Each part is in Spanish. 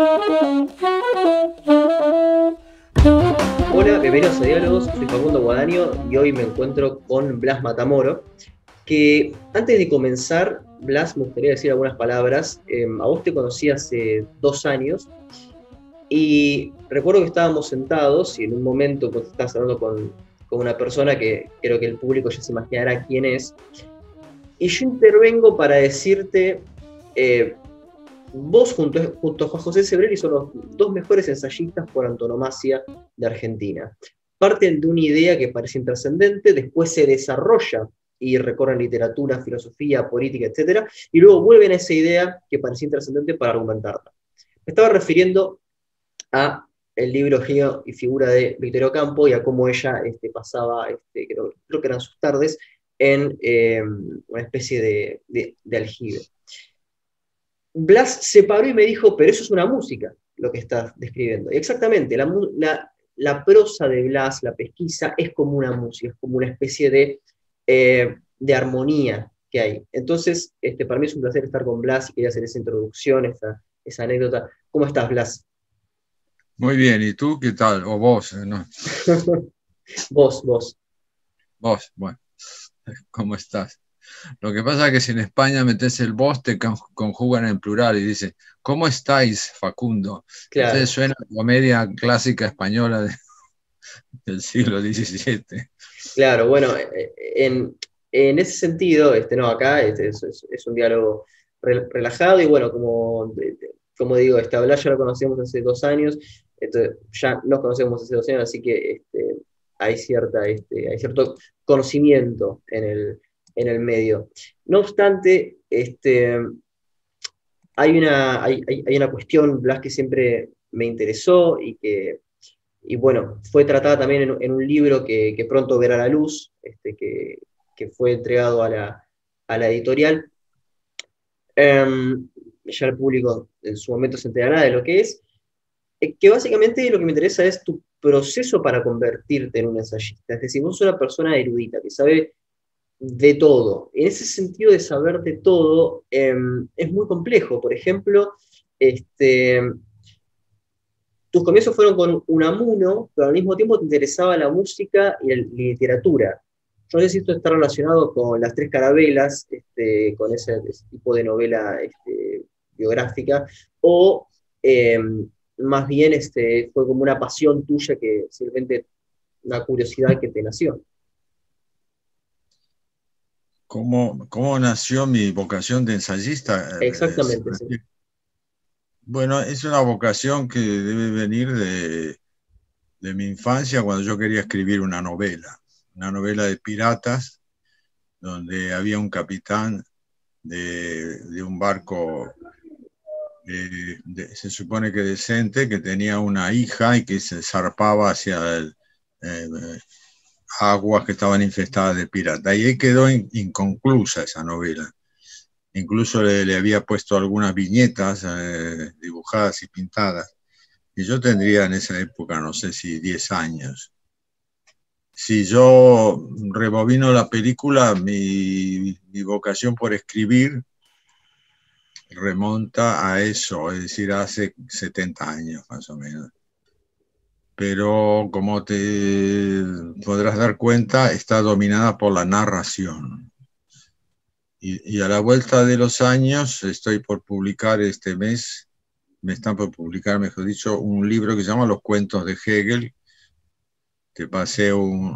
Hola, bienvenidos a Diálogos, soy Facundo Guadaño y hoy me encuentro con Blas Matamoro, que antes de comenzar, Blas, me gustaría decir algunas palabras. A vos te conocí hace 2 años y recuerdo que estábamos sentados y en un momento pues, estabas hablando con una persona que creo que el público ya se imaginará quién es, y yo intervengo para decirte, eh, vos junto a Juan José Sebrelli son los dos mejores ensayistas por antonomasia de Argentina. Parten de una idea que parece intrascendente, después se desarrolla y recorren literatura, filosofía, política, etcétera, y luego vuelven a esa idea que parecía intrascendente para argumentarla. Me estaba refiriendo a el libro Geo y Figura de Victoria Ocampo y a cómo ella pasaba, creo que eran sus tardes, en una especie de aljibe. Blas se paró y me dijo, pero eso es una música, lo que estás describiendo. Y exactamente, la prosa de Blas, la pesquisa, es como una música, es como una especie de armonía que hay. Entonces, para mí es un placer estar con Blas y quería hacer esa introducción, esa anécdota. ¿Cómo estás, Blas? Muy bien, ¿y tú qué tal? O vos, ¿no? Vos. Vos, bueno, ¿cómo estás? Lo que pasa es que si en España metes el vos, te conjugan en plural y dice, ¿cómo estáis, Facundo? Entonces Claro, suena a comedia clásica española del siglo XVII. claro, bueno, en ese sentido, no, acá es un diálogo relajado y bueno, como digo, Blas ya lo conocemos hace 2 años, entonces ya nos conocemos hace 2 años, así que hay cierto conocimiento en el medio. No obstante, hay una cuestión, Blas, que siempre me interesó y bueno, fue tratada también en un libro que pronto verá la luz, que fue entregado a la editorial. Ya el público en su momento se enterará de lo que es, que básicamente lo que me interesa es tu proceso para convertirte en un ensayista. Es decir, vos sos una persona erudita que sabe de todo. En ese sentido de saber de todo, es muy complejo. Por ejemplo, este, tus comienzos fueron con Unamuno, pero al mismo tiempo te interesaba la música y la literatura. Yo no sé si esto está relacionado con Las Tres Carabelas, con ese tipo de novela biográfica, o eh, más bien fue como una pasión tuya que simplemente una curiosidad que te nació. ¿Cómo nació mi vocación de ensayista? Exactamente, sí. Bueno, es una vocación que debe venir de mi infancia cuando yo quería escribir una novela de piratas, donde había un capitán de un barco, se supone que decente, que tenía una hija y que se zarpaba hacia eh, aguas que estaban infestadas de piratas. Y ahí quedó inconclusa esa novela. Incluso le había puesto algunas viñetas dibujadas y pintadas. Y yo tendría en esa época, no sé si 10 años. Si yo rebobino la película, mi vocación por escribir remonta a eso, es decir, hace 70 años más o menos. Pero como te podrás dar cuenta, está dominada por la narración. Y a la vuelta de los años, estoy por publicar este mes, me están por publicar, mejor dicho, un libro que se llama Los cuentos de Hegel. Te pasé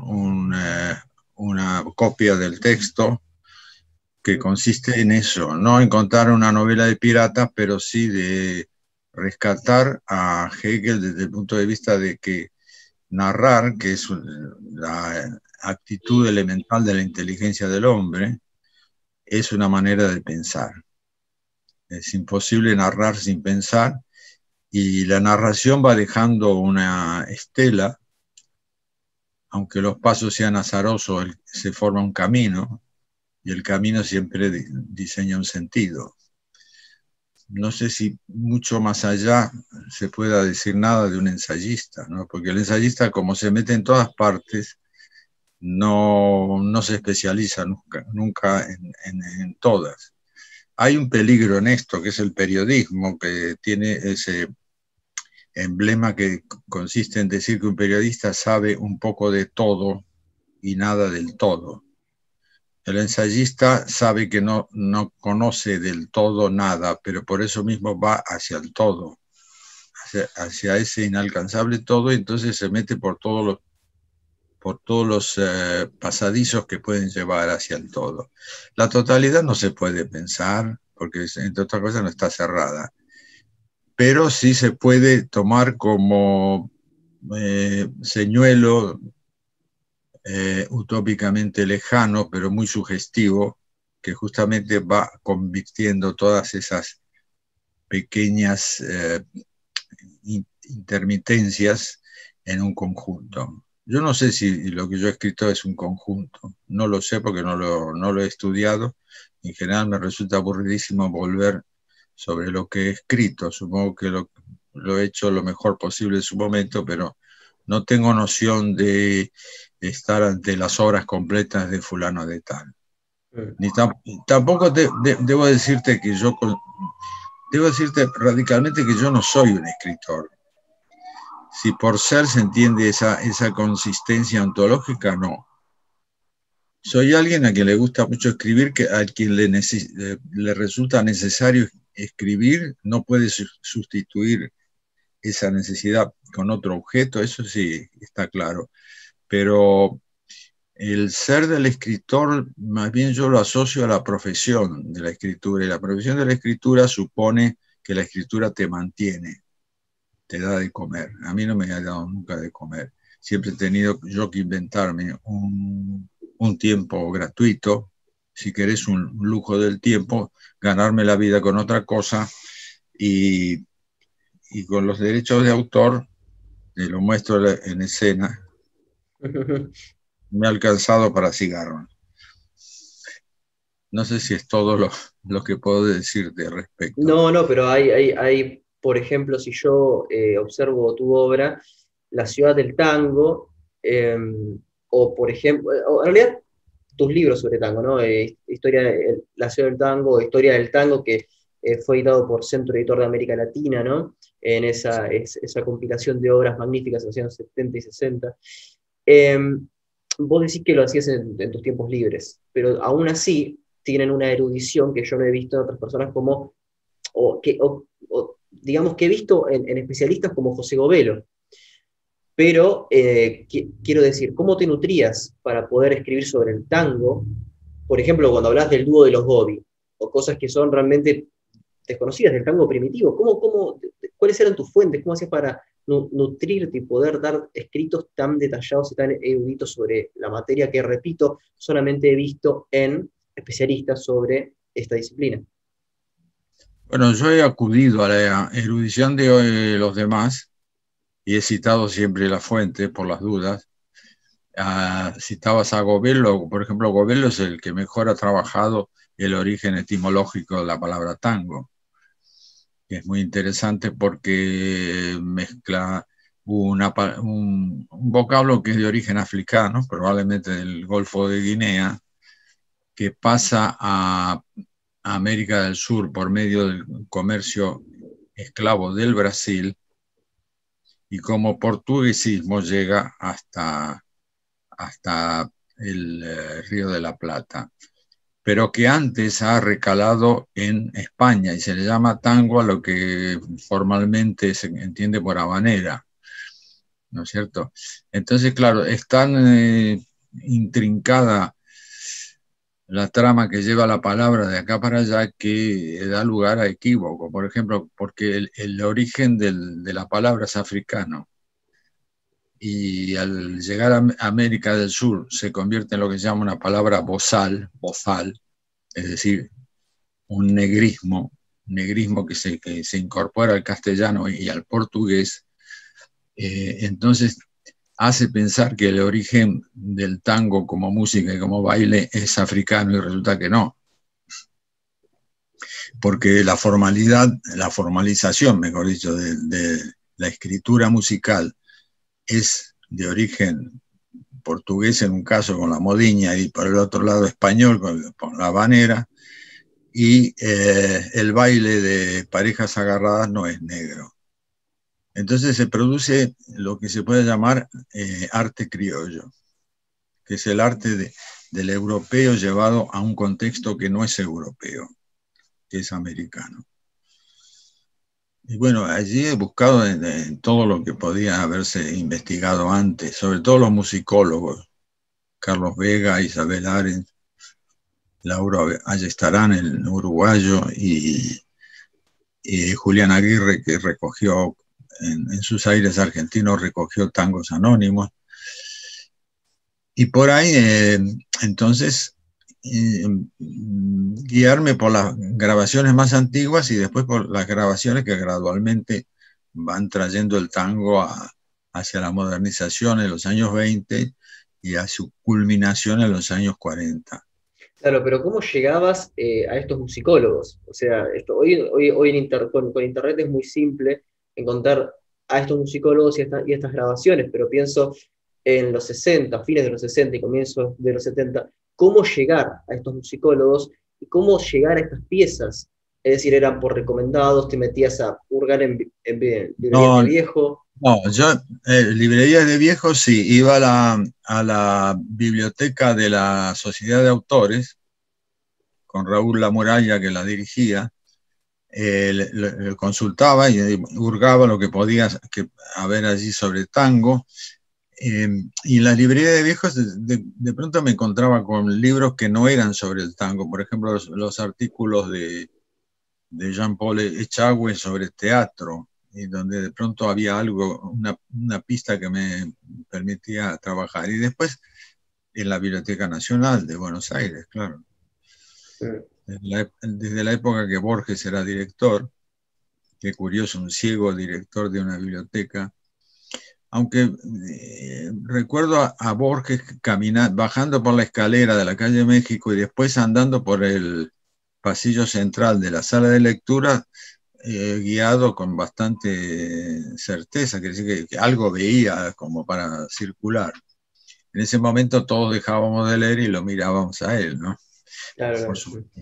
una copia del texto que consiste en eso, no en contar una novela de piratas, pero sí de rescatar a Hegel desde el punto de vista de que narrar, que es la actitud elemental de la inteligencia del hombre, es una manera de pensar. Es imposible narrar sin pensar y la narración va dejando una estela, aunque los pasos sean azarosos, se forma un camino y el camino siempre diseña un sentido. No sé si mucho más allá se pueda decir nada de un ensayista, ¿no? Porque el ensayista, como se mete en todas partes, no se especializa nunca en todas. Hay un peligro en esto, que es el periodismo, que tiene emblema que consiste en decir que un periodista sabe un poco de todo y nada del todo. El ensayista sabe que no conoce del todo nada, pero por eso mismo va hacia el todo, hacia ese inalcanzable todo, y entonces se mete por todos los pasadizos que pueden llevar hacia el todo. La totalidad no se puede pensar, porque entre otras cosas no está cerrada, pero sí se puede tomar como señuelo utópicamente lejano, pero muy sugestivo, que justamente va convirtiendo todas esas pequeñas intermitencias en un conjunto. Yo no sé si lo que yo he escrito es un conjunto, no lo sé porque no lo he estudiado. En general me resulta aburridísimo volver sobre lo que he escrito. Supongo que lo he hecho lo mejor posible en su momento, pero no tengo noción de estar ante las obras completas de fulano de tal. Tampoco debo decirte que debo decirte radicalmente que yo no soy un escritor. Si por ser se entiende esa consistencia ontológica, no. Soy alguien a quien le gusta mucho escribir, a quien le resulta necesario escribir, no puede sustituir esa necesidad con otro objeto, eso sí está claro. Pero el ser del escritor, más bien yo lo asocio a la profesión de la escritura, y la profesión de la escritura supone que la escritura te mantiene, te da de comer. A mí no me ha dado nunca de comer. Siempre he tenido yo que inventarme un tiempo gratuito, si querés un lujo del tiempo, ganarme la vida con otra cosa, y con los derechos de autor, lo muestro en escena, me ha alcanzado para cigarros. No sé si es todo lo que puedo decirte al respecto. No, pero hay, por ejemplo, si yo observo tu obra, La ciudad del tango, o por ejemplo, o en realidad tus libros sobre tango, ¿no? La ciudad del tango, Historia del tango, que fue editado por Centro Editor de América Latina, ¿no? En esa compilación de obras magníficas de los años 70 y 60. Vos decís que lo hacías en tus tiempos libres, pero aún así tienen una erudición que yo no he visto en otras personas digamos que he visto en especialistas como José Govelo. Pero quiero decir, ¿cómo te nutrías para poder escribir sobre el tango? Por ejemplo, cuando hablas del dúo de los Gobi, o cosas que son realmente desconocidas del tango primitivo, ¿cuáles eran tus fuentes? ¿Cómo hacías para nutrirte y poder dar escritos tan detallados y tan eruditos sobre la materia que, repito, solamente he visto en especialistas sobre esta disciplina? Bueno, yo he acudido a la erudición de los demás y he citado siempre la fuente por las dudas. Citabas a Govelo, por ejemplo. Govelo es el que mejor ha trabajado el origen etimológico de la palabra tango, que es muy interesante porque mezcla un vocablo que es de origen africano, probablemente del Golfo de Guinea, que pasa a América del Sur por medio del comercio esclavo del Brasil, y como portuguesismo llega hasta el Río de la Plata, pero que antes ha recalado en España y se le llama tango a lo que formalmente se entiende por habanera, ¿no es cierto? Entonces, claro, es tan intrincada la trama que lleva la palabra de acá para allá que da lugar a equívoco. Por ejemplo, porque el origen de la palabra es africano, y al llegar a América del Sur se convierte en lo que se llama una palabra bozal, es decir, un negrismo que se incorpora al castellano y al portugués. Entonces hace pensar que el origen del tango como música y como baile es africano, y resulta que no. Porque la formalización, mejor dicho, de la escritura musical es de origen portugués en un caso con la modiña, y por el otro lado español con la habanera, y el baile de parejas agarradas no es negro. Entonces se produce lo que se puede llamar arte criollo, que es el arte del europeo llevado a un contexto que no es europeo, que es americano. Y bueno, allí he buscado en todo lo que podía haberse investigado antes, sobre todo los musicólogos, Carlos Vega, Isabel Arendt, Laura Ayestarán, el uruguayo, y Julián Aguirre, que recogió en sus aires argentinos, recogió tangos anónimos. Y por ahí, entonces, guiarme por las grabaciones más antiguas y después por las grabaciones que gradualmente van trayendo el tango hacia la modernización en los años 20 y a su culminación en los años 40. Claro, pero ¿cómo llegabas a estos musicólogos? O sea, hoy con Internet es muy simple encontrar a estos musicólogos y estas grabaciones, pero pienso en los 60, fines de los 60 y comienzos de los 70, ¿cómo llegar a estos musicólogos y cómo llegar a estas piezas? Es decir, eran por recomendados, te metías a hurgar en librerías de No, viejo. no, yo, librerías de viejos sí, iba a la biblioteca de la Sociedad de Autores, con Raúl La Muralla que la dirigía, le consultaba y hurgaba lo que podía haber allí sobre tango. Y en la librería de viejos de pronto me encontraba con libros que no eran sobre el tango, por ejemplo los artículos de Jean-Paul Echagüe sobre teatro, y donde de pronto había algo, una pista que me permitía trabajar. Y después en la Biblioteca Nacional de Buenos Aires, claro. Desde la época que Borges era director, qué curioso, un ciego director de una biblioteca, aunque recuerdo a Borges bajando por la escalera de la calle México y después andando por el pasillo central de la sala de lectura, guiado con bastante certeza, quiere decir que algo veía como para circular. En ese momento todos dejábamos de leer y lo mirábamos a él, ¿no? Claro, Por supuesto.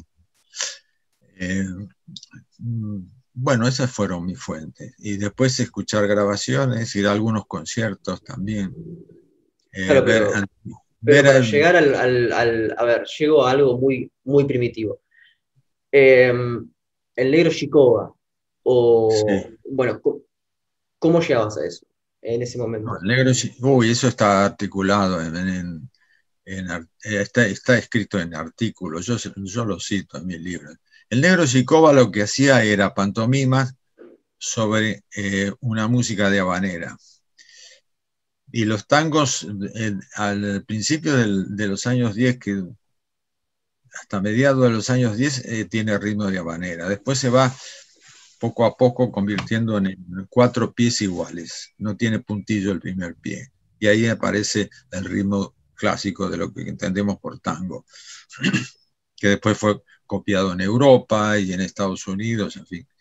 Bueno, esas fueron mis fuentes. Y después escuchar grabaciones, ir a algunos conciertos también. claro, pero para llegar a ver, llego a algo muy, muy primitivo. El negro Chicoba, o, sí, bueno, ¿cómo llegabas a eso en ese no, momento? el negro, uy, eso está articulado, está escrito en artículos, yo lo cito en mis libros. El negro Chicoba lo que hacía era pantomimas sobre una música de habanera. Y los tangos, al principio de los años 10, que hasta mediados de los años 10 tiene ritmo de habanera. Después se va poco a poco convirtiendo en 4 pies iguales. No tiene puntillo el primer pie. Y ahí aparece el ritmo clásico de lo que entendemos por tango, que después fue copiado en Europa y en Estados Unidos, en fin.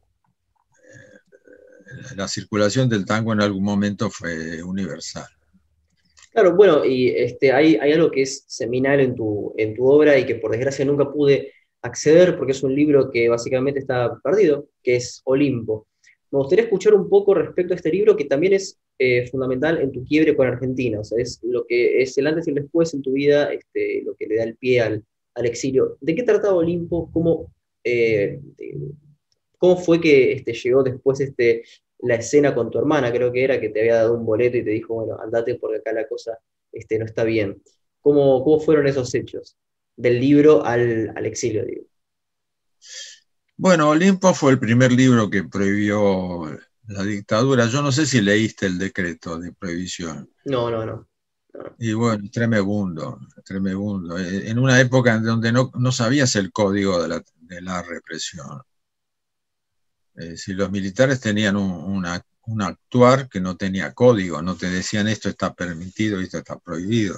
La circulación del tango en algún momento fue universal. Claro, bueno, y hay algo que es seminal en tu obra y que por desgracia nunca pude acceder porque es un libro que básicamente está perdido, que es Olimpo. Me gustaría escuchar un poco respecto a este libro que también es fundamental en tu quiebre con Argentina, o sea, es lo que es el antes y el después en tu vida, lo que le da el pie al exilio. ¿De qué trataba Olimpo? Eh, ¿Cómo fue que llegó después la escena con tu hermana? Creo que era que te había dado un boleto y te dijo, bueno, andate porque acá la cosa no está bien. ¿Cómo fueron esos hechos? Del libro al exilio, digo. Bueno, Olimpo fue el primer libro que prohibió la dictadura. Yo no sé si leíste el decreto de prohibición. No, no, no. No. Y bueno, tremebundo, tremebundo. En una época en donde no sabías el código de la represión. Si los militares tenían un actuar que no tenía código, no te decían esto está permitido y esto está prohibido.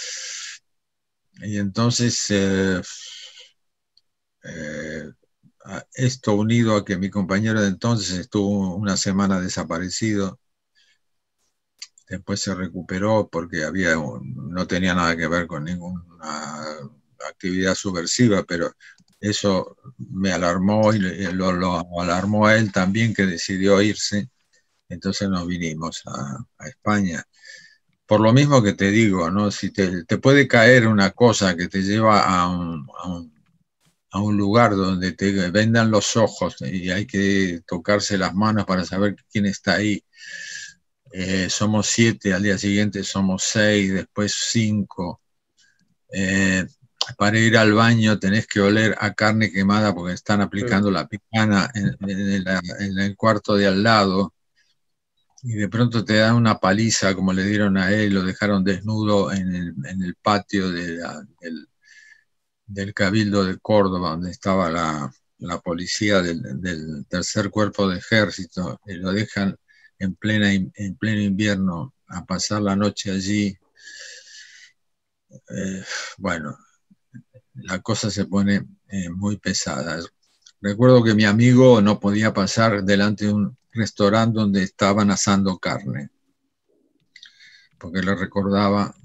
Y entonces esto unido a que mi compañero de entonces estuvo una semana desaparecido, después se recuperó porque no tenía nada que ver con ninguna actividad subversiva, pero eso me alarmó y lo alarmó a él también, que decidió irse. entonces nos vinimos a España. Por lo mismo que te digo, ¿no? Si te puede caer una cosa que te lleva a un lugar donde te vendan los ojos y hay que tocarse las manos para saber quién está ahí. Somos 7, al día siguiente somos 6, después 5. Para ir al baño tenés que oler a carne quemada porque están aplicando la picana en el cuarto de al lado. Y de pronto te dan una paliza como le dieron a él, lo dejaron desnudo en el patio del Cabildo de Córdoba, donde estaba la policía del tercer cuerpo de ejército, y lo dejan en pleno invierno a pasar la noche allí. Bueno, la cosa se pone muy pesada. Recuerdo que mi amigo no podía pasar delante de un restaurante donde estaban asando carne, porque le recordaba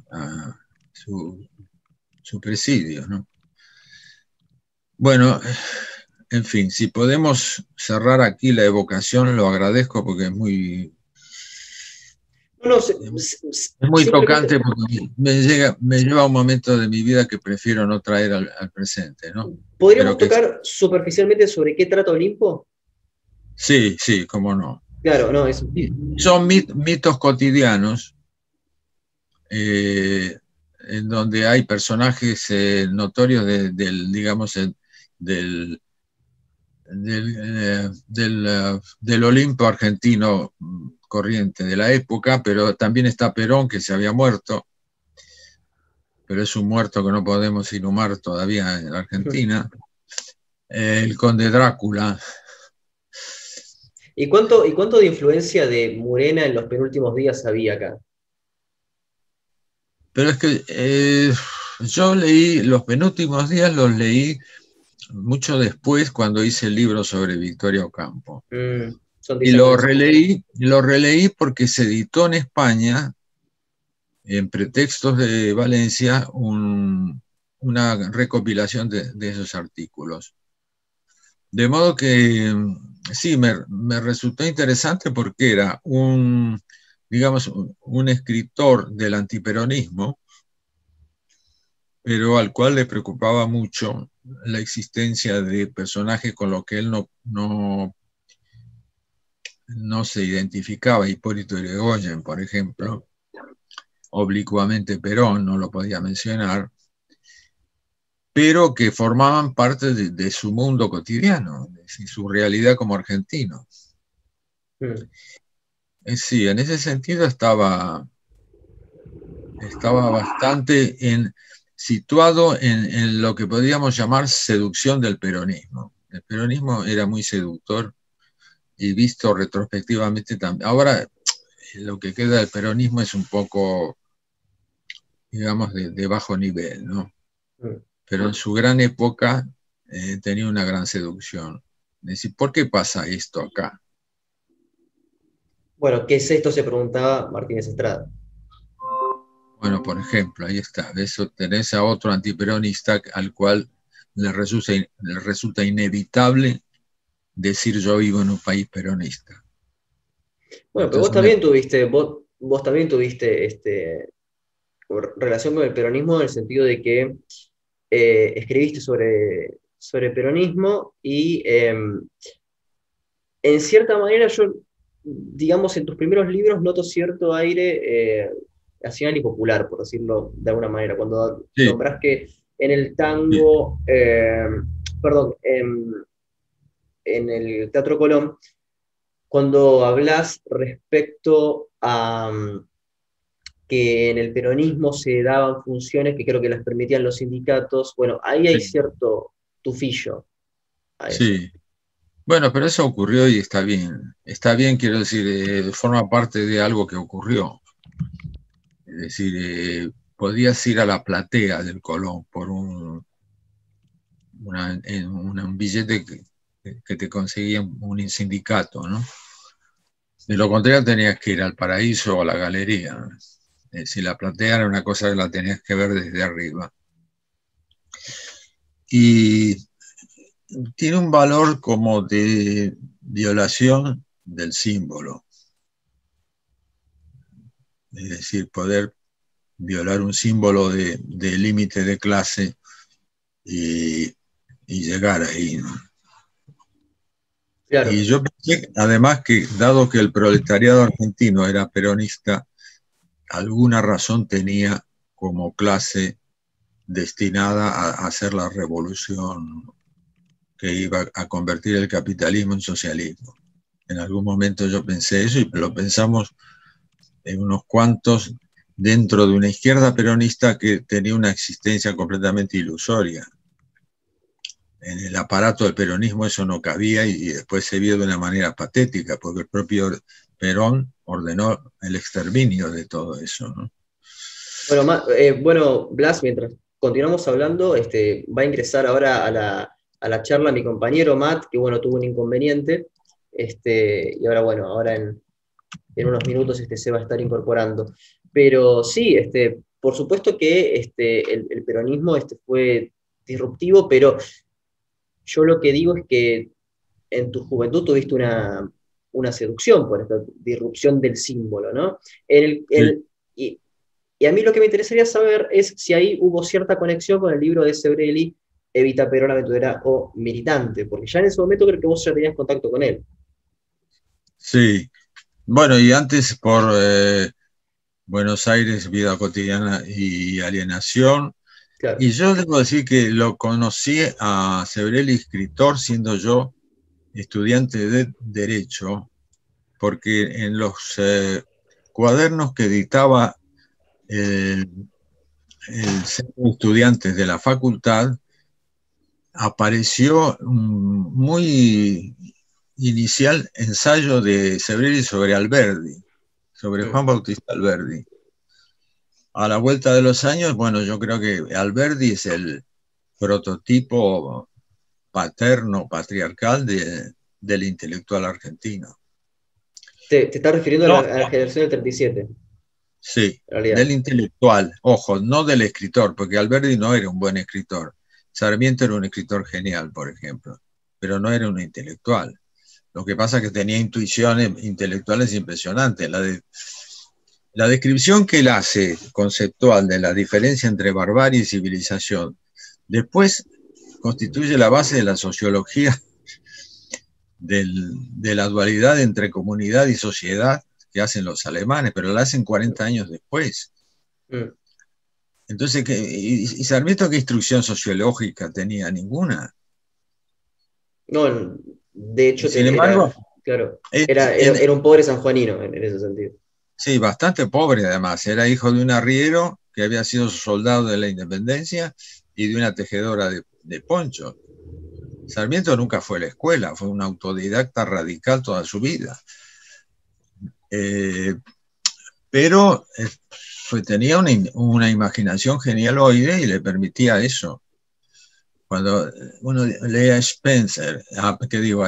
su presidio, ¿no? Bueno, en fin, si podemos cerrar aquí la evocación, lo agradezco porque es muy, No, es muy tocante, porque me lleva a un momento de mi vida que prefiero no traer al presente, ¿no? ¿Podríamos tocar superficialmente sobre qué trata Olimpo? Sí, sí, cómo no. Claro, no, eso. Son mitos cotidianos en donde hay personajes notorios digamos, del Olimpo argentino corriente de la época, pero también está Perón, que se había muerto, pero es un muerto que no podemos inhumar todavía en la Argentina. El conde Drácula. ¿Y cuánto de influencia de Murena en los penúltimos días había acá? Pero es que yo leí, los penúltimos días los leí mucho después cuando hice el libro sobre Victoria Ocampo. Y lo releí porque se editó en España, en pretextos de Valencia, una recopilación de esos artículos. De modo que sí, me resultó interesante porque era digamos, un escritor del antiperonismo, pero al cual le preocupaba mucho la existencia de personajes con los que él no se identificaba. Hipólito Yrigoyen, por ejemplo, oblicuamente Perón, no lo podía mencionar, pero que formaban parte de su mundo cotidiano, de su realidad como argentino. Sí, en ese sentido estaba bastante situado en lo que podríamos llamar seducción del peronismo. El peronismo era muy seductor y visto retrospectivamente también. Ahora lo que queda del peronismo es un poco, digamos, de bajo nivel, ¿no? Pero en su gran época tenía una gran seducción. Es decir, ¿por qué pasa esto acá? Bueno, ¿qué es esto? Se preguntaba Martínez Estrada. Bueno, por ejemplo, ahí está. Eso tenés a otro antiperonista al cual le resulta inevitable decir yo vivo en un país peronista. Bueno, pero vos también tuviste relación con el peronismo en el sentido de que escribiste sobre peronismo y en cierta manera yo, digamos, en tus primeros libros noto cierto aire nacional y popular, por decirlo de alguna manera, cuando sí, nombrás que en el tango, perdón, en el Teatro Colón, cuando hablas respecto a que en el peronismo se daban funciones que creo que las permitían los sindicatos, bueno, ahí hay sí, cierto tufillo a eso. sí. Bueno, pero eso ocurrió y está bien. Está bien, quiero decir, forma parte de algo que ocurrió. Es decir, podías ir a la platea del Colón por un billete que te conseguía un sindicato, ¿no? De lo contrario, tenías que ir al Paraíso o a la Galería. Si la platea era una cosa que la tenías que ver desde arriba. Y tiene un valor como de violación del símbolo. es decir, poder violar un símbolo de límite de clase y, y llegar ahí, ¿no? Claro. Y yo pensé, además, que dado que el proletariado argentino era peronista, alguna razón tenía como clase destinada a hacer la revolución que iba a convertir el capitalismo en socialismo. En algún momento yo pensé eso y lo pensamos en unos cuantos dentro de una izquierda peronista que tenía una existencia completamente ilusoria. En el aparato del peronismo eso no cabía y después se vio de una manera patética porque el propio Perón ordenó el exterminio de todo eso, ¿no? Bueno, bueno, Blas, mientras continuamos hablando, va a ingresar ahora a la charla mi compañero Matt, que bueno, tuvo un inconveniente, y ahora bueno, ahora en unos minutos se va a estar incorporando. Pero sí, por supuesto que el peronismo fue disruptivo, pero yo lo que digo es que en tu juventud tuviste una seducción por esta disrupción del símbolo, ¿no? Sí. Y a mí lo que me interesaría saber es si ahí hubo cierta conexión con el libro de Sebrelli, Evita Perón, aventurera o militante, porque ya en ese momento creo que vos ya tenías contacto con él. Sí. Bueno, y antes por Buenos Aires, vida cotidiana y alienación. Claro. Y yo debo decir que lo conocí a Sebrelli escritor, siendo yo estudiante de Derecho, porque en los cuadernos que editaba el, el centro de estudiantes de la facultad, apareció un muy inicial ensayo de Sebrelli sobre Alberdi, sobre Mm. Juan Bautista Alberdi. A la vuelta de los años, bueno, yo creo que Alberdi es el prototipo paterno, patriarcal del intelectual argentino. Te estás refiriendo No, a la generación del 37, en sí, realidad. del intelectual, ojo, no del escritor, porque Alberdi no era un buen escritor. Sarmiento era un escritor genial, por ejemplo, pero no era un intelectual. Lo que pasa es que tenía intuiciones intelectuales impresionantes. La descripción que él hace conceptual de la diferencia entre barbarie y civilización, después constituye la base de la sociología de la dualidad entre comunidad y sociedad que hacen los alemanes, pero la hacen 40 años después. Mm. Entonces, ¿y Sarmiento qué instrucción sociológica tenía? Ninguna. No, de Y hecho, sin embargo, claro, en, era un pobre sanjuanino en ese sentido. sí, bastante pobre además. Era hijo de un arriero que había sido soldado de la independencia y de una tejedora de ponchos. Sarmiento nunca fue a la escuela, fue un autodidacta radical toda su vida. Eh, pero tenía una imaginación genialoide y le permitía eso. Cuando uno lee a Spencer, ¿qué digo?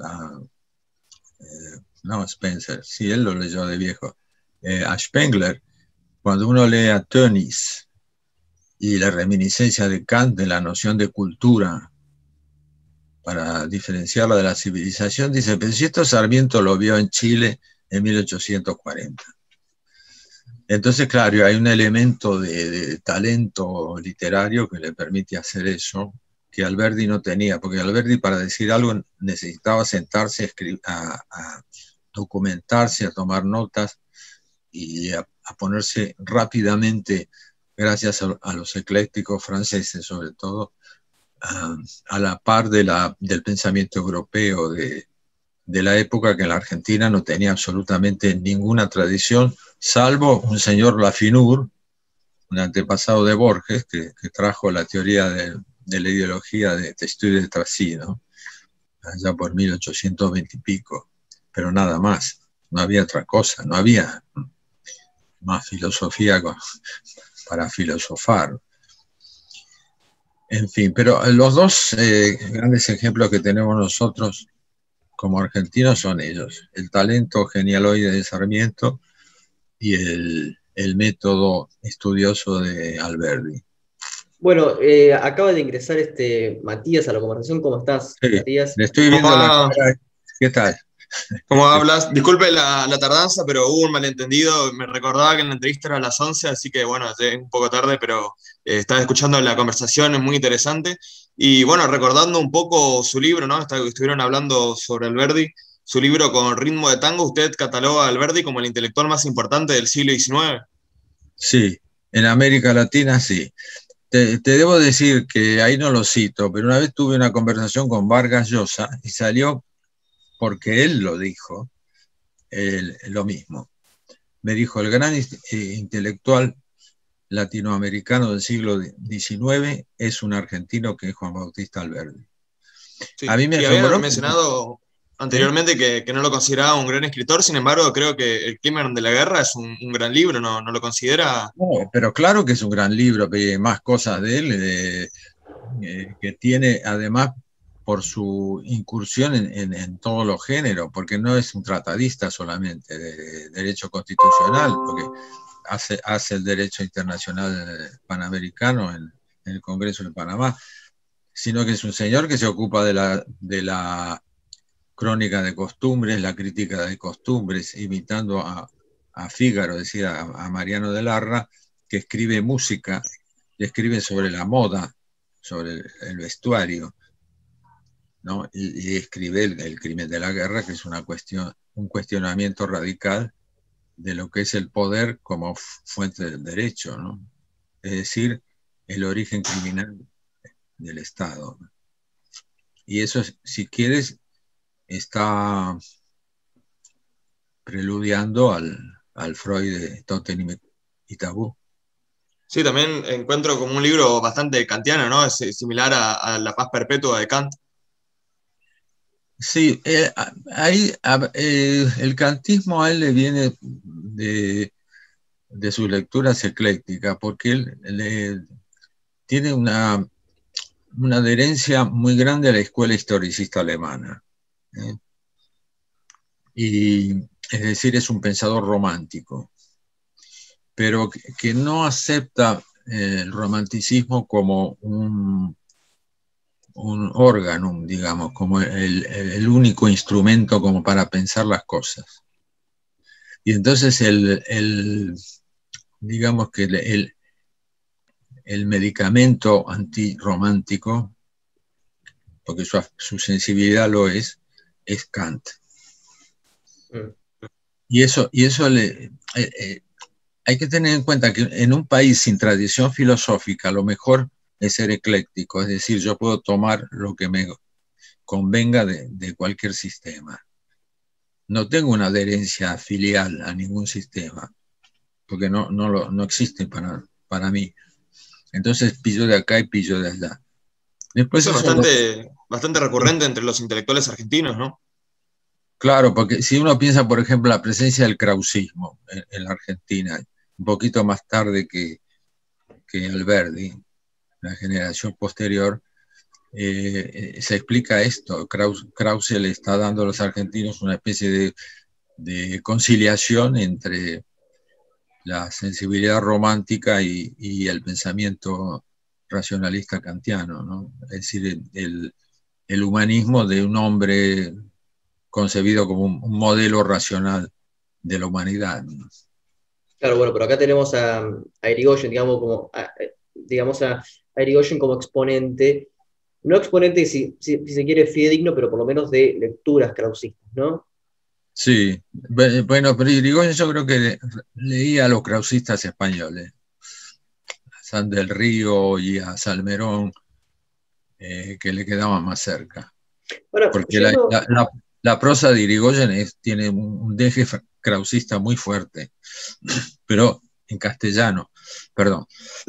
No, Spencer, sí, él lo leyó de viejo. A Spengler, cuando uno lee a Tönnies y la reminiscencia de Kant de la noción de cultura para diferenciarla de la civilización, dice, pero si esto Sarmiento lo vio en Chile en 1840. Entonces, claro, hay un elemento de talento literario que le permite hacer eso, que Alberdi no tenía, porque Alberdi para decir algo necesitaba sentarse a documentarse, a tomar notas y a ponerse rápidamente, gracias a los eclécticos franceses sobre todo, a la par del pensamiento europeo de la época, que en la Argentina no tenía absolutamente ninguna tradición, salvo un señor Lafinur, un antepasado de Borges, que trajo la teoría de la ideología de Estudio de Tracy, ¿no? Allá por 1820 y pico, pero nada más, no había otra cosa, no había más filosofía para filosofar. En fin, pero los dos grandes ejemplos que tenemos nosotros como argentinos son ellos, el talento genealoide de Sarmiento y el método estudioso de Alberdi. Bueno, acaba de ingresar Matías a la conversación. ¿Cómo estás, Sí, Matías? le estoy viendo la Hola, cara. ¿Qué tal? ¿Cómo hablas? Disculpe la tardanza, pero hubo un malentendido. Me recordaba que en la entrevista era a las 11, así que bueno, llegué un poco tarde, pero estaba escuchando la conversación, es muy interesante. Y bueno, recordando un poco su libro, ¿no? Estuvieron hablando sobre Alberdi, su libro con ritmo de tango. Usted cataloga a Alberdi como el intelectual más importante del siglo XIX. Sí, en América Latina sí. Te debo decir que ahí no lo cito, pero una vez tuve una conversación con Vargas Llosa y salió, porque él lo dijo, lo mismo. Me dijo, el gran intelectual latinoamericano del siglo XIX es un argentino que es Juan Bautista Alberdi. Sí, A mí me y había asombró. mencionado ¿Sí? anteriormente que no lo consideraba un gran escritor, sin embargo, creo que El crimen de la guerra es un gran libro, ¿no lo considera? No, pero claro que es un gran libro, que hay más cosas de él, que tiene además por su incursión en todos los géneros, porque no es un tratadista solamente de derecho constitucional, porque hace el derecho internacional panamericano en el Congreso de Panamá, sino que es un señor que se ocupa de la crónica de costumbres, la crítica de costumbres, imitando a Fígaro, es decir, a Mariano de Larra, que escribe música, y escribe sobre la moda, sobre el vestuario, ¿no? Y escribe el crimen de la guerra, que es un cuestionamiento radical de lo que es el poder como fuente del derecho, ¿no? Es decir, el origen criminal del Estado. Y eso, si quieres, está preludiando al Freud de Totem y Tabú. Sí, también encuentro como un libro bastante kantiano, ¿no? Es similar a La paz perpetua de Kant. Sí, ahí el kantismo a él le viene de sus lecturas eclécticas, porque él tiene una adherencia muy grande a la escuela historicista alemana. ¿Eh? Y es decir, es un pensador romántico, pero que no acepta el romanticismo como un órgano, digamos, como el único instrumento como para pensar las cosas. Y entonces digamos que el medicamento antirromántico, porque su sensibilidad lo es Kant. Mm. Y eso hay que tener en cuenta que en un país sin tradición filosófica lo mejor es ser ecléctico, es decir, yo puedo tomar lo que me convenga de cualquier sistema. No tengo una adherencia filial a ningún sistema, porque no existe para mí. Entonces pillo de acá y pillo de allá. Después Eso es eso bastante recurrente entre los intelectuales argentinos, ¿no? claro, porque si uno piensa, por ejemplo, la presencia del krausismo en la Argentina, un poquito más tarde que Alberdi, la generación posterior, se explica esto. Krause le está dando a los argentinos una especie de conciliación entre la sensibilidad romántica y el pensamiento racionalista kantiano, ¿no? Es decir, el humanismo de un hombre concebido como un modelo racional de la humanidad, ¿no? Claro, bueno, pero acá tenemos a Irigoyen, digamos a Irigoyen como exponente, no exponente si se quiere fidedigno, pero por lo menos de lecturas krausistas, ¿no? Sí, bueno, pero Irigoyen yo creo que leía a los krausistas españoles, a San del Río y a Salmerón, que le quedaban más cerca. Bueno, Porque la prosa de Irigoyen tiene un deje krausista muy fuerte, pero en castellano, perdón.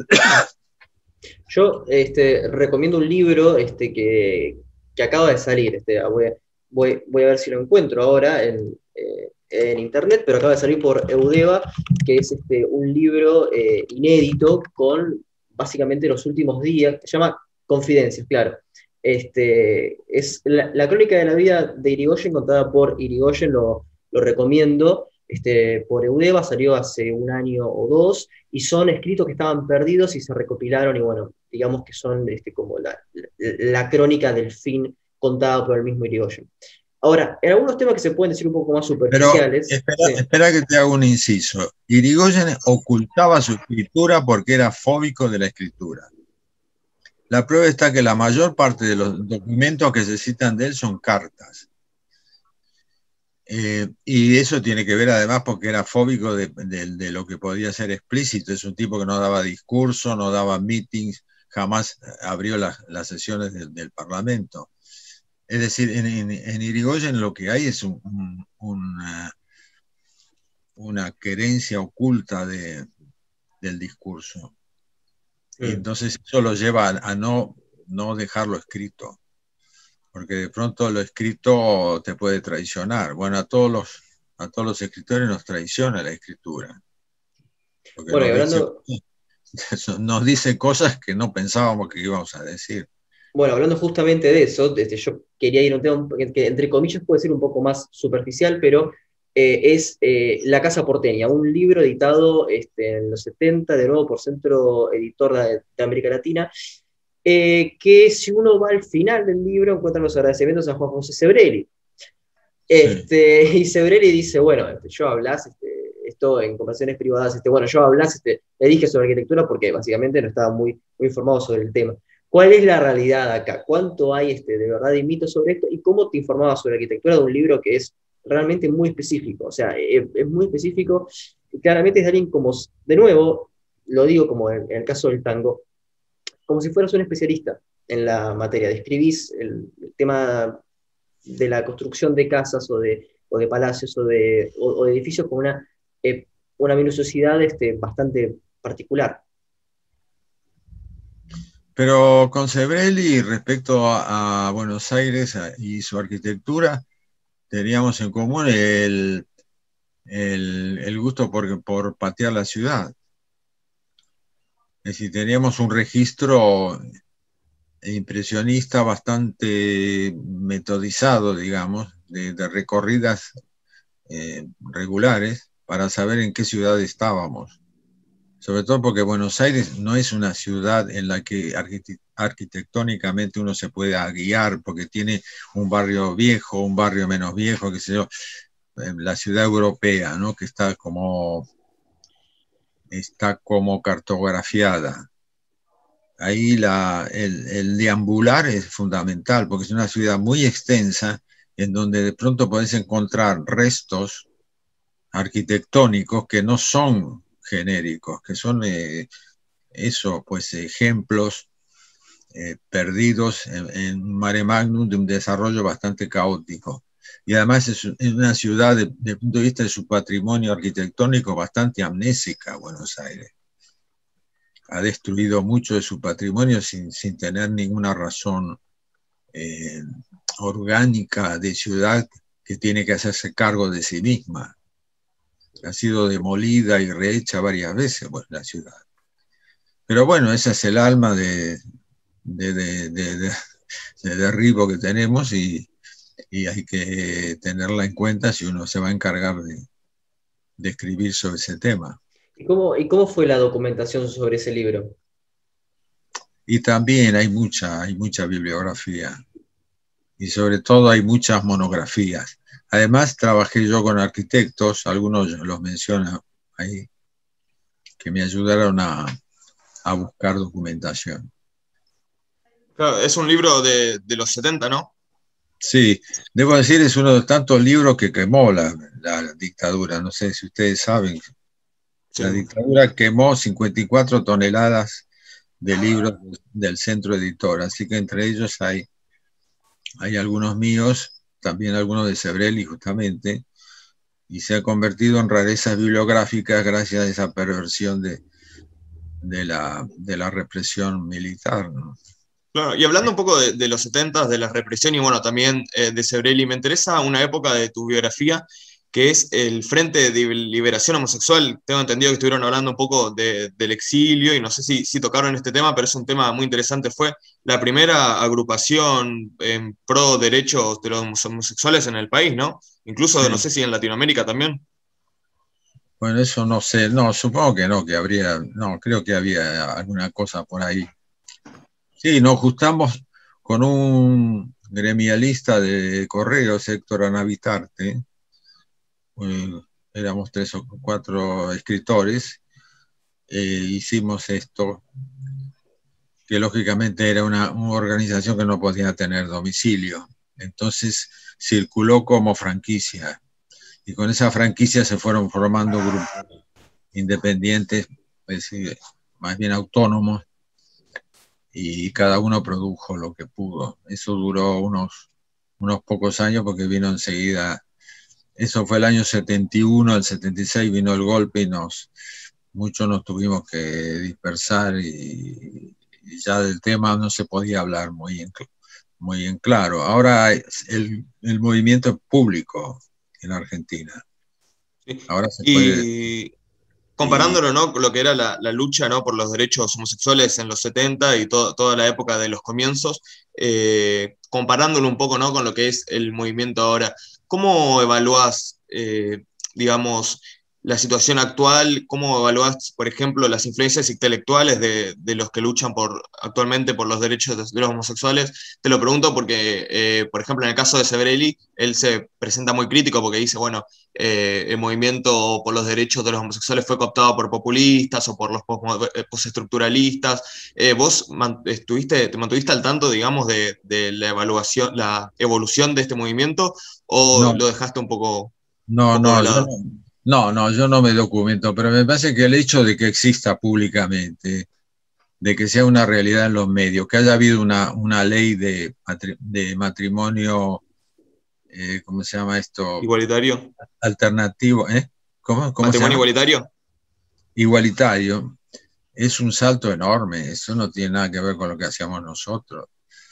yo recomiendo un libro que acaba de salir, voy a ver si lo encuentro ahora en internet, pero acaba de salir por Eudeva, que es un libro inédito con básicamente los últimos días, se llama Confidencias, claro. Es la crónica de la vida de Irigoyen contada por Irigoyen, lo recomiendo. Por Eudeva salió hace un año o dos, y son escritos que estaban perdidos y se recopilaron, y bueno, digamos que son como la crónica del fin contada por el mismo Irigoyen. Ahora, en algunos temas que se pueden decir un poco más Pero superficiales, sí. espera que te haga un inciso. Irigoyen ocultaba su escritura porque era fóbico de la escritura. La prueba está que la mayor parte de los documentos que se citan de él son cartas. Y eso tiene que ver además porque era fóbico de lo que podía ser explícito. Es un tipo que no daba discurso, no daba meetings, jamás abrió las sesiones del Parlamento. Es decir, en Irigoyen lo que hay es una querencia oculta del discurso. Y entonces eso lo lleva a no dejarlo escrito, porque de pronto lo escrito te puede traicionar. Bueno, a todos los escritores nos traiciona la escritura, porque Bueno, y hablando, nos dice cosas que no pensábamos que íbamos a decir. bueno, hablando justamente de eso, yo quería ir a un tema que entre comillas puede ser un poco más superficial, pero es La Casa Porteña, un libro editado en los 70, de nuevo por Centro Editor de América Latina, que si uno va al final del libro encuentra los agradecimientos a Juan José Sebrelli. Sí. Y Sebrelli dice, bueno, yo a Blas, esto en conversaciones privadas, bueno, yo a Blas le dije sobre arquitectura porque básicamente no estaba muy informado sobre el tema. ¿Cuál es la realidad acá? ¿Cuánto hay de verdad de mitos sobre esto? ¿Y cómo te informabas sobre arquitectura de un libro que es realmente muy específico? O sea, es muy específico y claramente es de alguien como, de nuevo, lo digo como en el caso del tango, como si fueras un especialista en la materia. Describís el tema de la construcción de casas o de palacios o de edificios con una minuciosidad bastante particular. Pero con Sebrelli, respecto a Buenos Aires y su arquitectura, teníamos en común el gusto por patear la ciudad. Es decir, teníamos un registro impresionista bastante metodizado, digamos, de recorridas regulares para saber en qué ciudad estábamos. Sobre todo porque Buenos Aires no es una ciudad en la que arquitectónicamente uno se pueda guiar, porque tiene un barrio viejo, un barrio menos viejo, qué sé yo, la ciudad europea, ¿no? Que está como cartografiada. Ahí el deambular es fundamental, porque es una ciudad muy extensa, en donde de pronto podés encontrar restos arquitectónicos que no son genéricos, que son pues ejemplos perdidos en un mare magnum de un desarrollo bastante caótico. Y además es una ciudad, desde el punto de vista de su patrimonio arquitectónico, bastante amnésica, Buenos Aires. Ha destruido mucho de su patrimonio sin tener ninguna razón orgánica de ciudad que tiene que hacerse cargo de sí misma. Ha sido demolida y rehecha varias veces, bueno, la ciudad. Pero bueno, ese es el alma de derribo que tenemos y hay que tenerla en cuenta si uno se va a encargar de escribir sobre ese tema. ¿Y cómo fue la documentación sobre ese libro? Y también hay mucha bibliografía y sobre todo hay muchas monografías. Además, trabajé yo con arquitectos, algunos los menciono ahí, que me ayudaron a buscar documentación. Claro, es un libro de los 70, ¿no? Sí, debo decir, es uno de tantos libros que quemó la dictadura. No sé si ustedes saben, Sí. la dictadura quemó 54 toneladas de libros del Centro Editor, así que entre ellos hay algunos míos, también algunos de Sebrelli justamente, y se ha convertido en rarezas bibliográficas gracias a esa perversión de la represión militar, ¿no? Claro, y hablando un poco de los 70, de la represión y bueno, también de Sebrelli, me interesa una época de tu biografía que es el Frente de Liberación Homosexual. Tengo entendido que estuvieron hablando un poco del exilio y no sé si tocaron este tema, pero es un tema muy interesante. Fue la primera agrupación en pro derechos de los homosexuales en el país, ¿no? Incluso, no sé si en Latinoamérica también. Bueno, eso no sé, no, supongo que no, creo que había alguna cosa por ahí. Sí, nos juntamos con un gremialista de Correos, Héctor Anavitarte, éramos 3 o 4 escritores, hicimos esto, que lógicamente era una organización que no podía tener domicilio. Entonces circuló como franquicia, y con esa franquicia se fueron formando grupos independientes, es decir, más bien autónomos, y cada uno produjo lo que pudo. Eso duró unos pocos años porque vino enseguida, eso fue el año 71, el 76 vino el golpe y muchos nos tuvimos que dispersar y ya del tema no se podía hablar muy en claro. Ahora el movimiento es público en Argentina. Sí. Ahora se puede... Y comparándolo, ¿no?, con lo que era la lucha, ¿no?, por los derechos homosexuales en los 70 y toda la época de los comienzos, comparándolo un poco, ¿no?, con lo que es el movimiento ahora, ¿cómo evaluás, digamos, la situación actual? ¿Cómo evaluás, por ejemplo, las influencias intelectuales de los que luchan actualmente por los derechos de los homosexuales? Te lo pregunto porque, por ejemplo, en el caso de Severelli, él se presenta muy crítico porque dice, bueno, el movimiento por los derechos de los homosexuales fue cooptado por populistas o por los postestructuralistas. ¿Vos te mantuviste al tanto, digamos, de la evolución de este movimiento, o No, lo dejaste un poco no, de no, lado? yo no me documento, pero me parece que el hecho de que exista públicamente, de que sea una realidad en los medios, que haya habido una ley de matrimonio, ¿cómo se llama esto? Igualitario. Alternativo, ¿eh? ¿Cómo se Matrimonio llama? igualitario. Igualitario. Es un salto enorme, eso no tiene nada que ver con lo que hacíamos nosotros.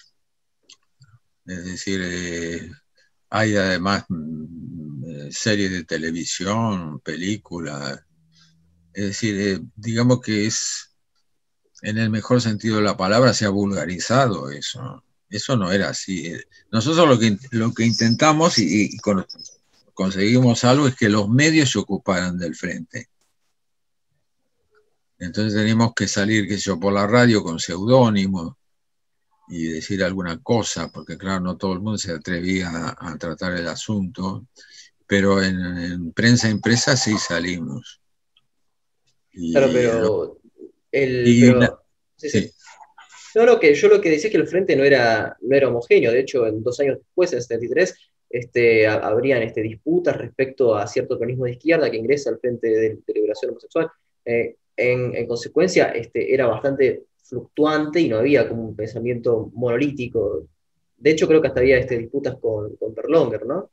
Es decir, hay además series de televisión, películas, es decir, digamos que es, en el mejor sentido de la palabra, se ha vulgarizado eso. Eso no era así. Nosotros lo que intentamos y conseguimos algo es que los medios se ocuparan del frente. Entonces teníamos que salir, qué sé yo, por la radio con seudónimos y decir alguna cosa, porque claro, no todo el mundo se atrevía a tratar el asunto, pero en prensa impresa sí salimos. Claro, Y, pero y pero sí, sí. sí, No, no, que yo lo que decía es que el frente no era homogéneo. De hecho, en 2 años después, en 73, habrían disputas respecto a cierto organismo de izquierda que ingresa al Frente de Liberación Homosexual. En consecuencia, era bastante fluctuante y no había como un pensamiento monolítico. De hecho, creo que hasta había disputas con Perlonger, ¿no?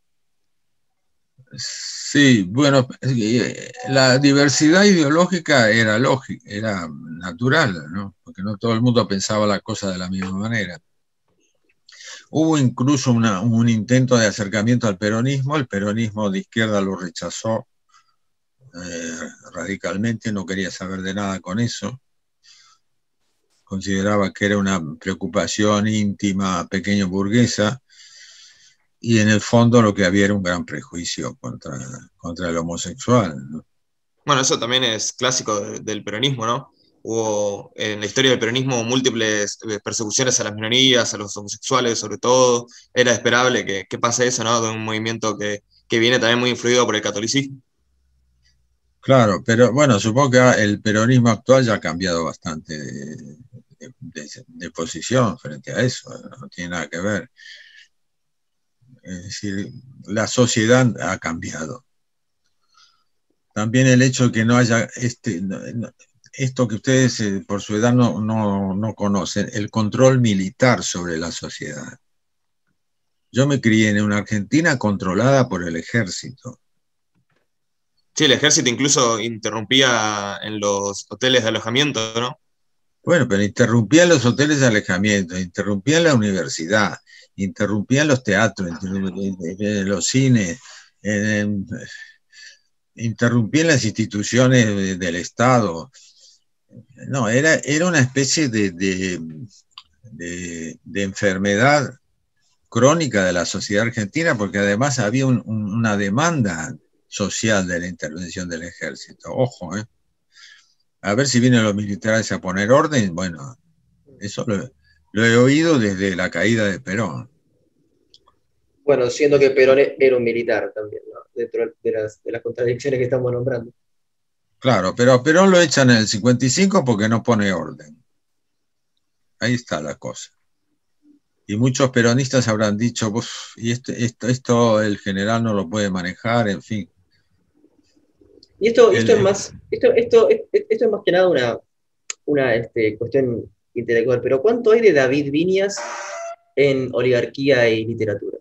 sí, bueno, la diversidad ideológica era lógica, era natural, ¿no? Porque no todo el mundo pensaba la cosa de la misma manera. Hubo incluso un intento de acercamiento al peronismo, el peronismo de izquierda lo rechazó radicalmente, no quería saber de nada con eso, consideraba que era una preocupación íntima, pequeño burguesa, y en el fondo lo que había era un gran prejuicio contra el homosexual, ¿no? Bueno, eso también es clásico del peronismo, ¿no? Hubo en la historia del peronismo múltiples persecuciones a las minorías, a los homosexuales sobre todo. Era esperable que pase eso, ¿no?, de un movimiento que viene también muy influido por el catolicismo. Claro, pero bueno, supongo que el peronismo actual ya ha cambiado bastante de posición frente a eso, no tiene nada que ver. Es decir, la sociedad ha cambiado. También el hecho de que no haya esto que ustedes por su edad no conocen, el control militar sobre la sociedad. Yo me crié en una Argentina controlada por el ejército. Sí, el ejército incluso interrumpía en los hoteles de alojamiento, ¿no? Bueno, pero interrumpían los hoteles de alojamiento, interrumpían la universidad, interrumpían los teatros, los cines, interrumpían las instituciones del Estado. No, era una especie de enfermedad crónica de la sociedad argentina, porque además había una demanda social de la intervención del ejército. Ojo, a ver si vienen los militares a poner orden. Bueno, eso lo he oído desde la caída de Perón. Bueno, siendo que Perón era un militar también, ¿no? Dentro de las contradicciones que estamos nombrando. Claro, pero a Perón lo echan en el 55 porque no pone orden. Ahí está la cosa. Y muchos peronistas habrán dicho, y esto el general no lo puede manejar, en fin. Y esto es más, esto es más que nada una cuestión intelectual, pero ¿cuánto hay de David Viñas en oligarquía y literatura?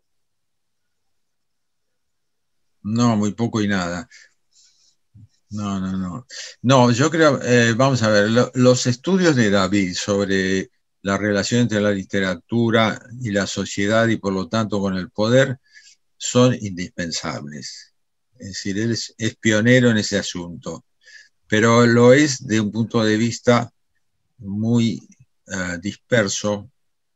No, muy poco y nada. No, no, no. No, yo creo, vamos a ver, los estudios de David sobre la relación entre la literatura y la sociedad y por lo tanto con el poder son indispensables. Es decir, él es pionero en ese asunto, pero lo es de un punto de vista muy disperso,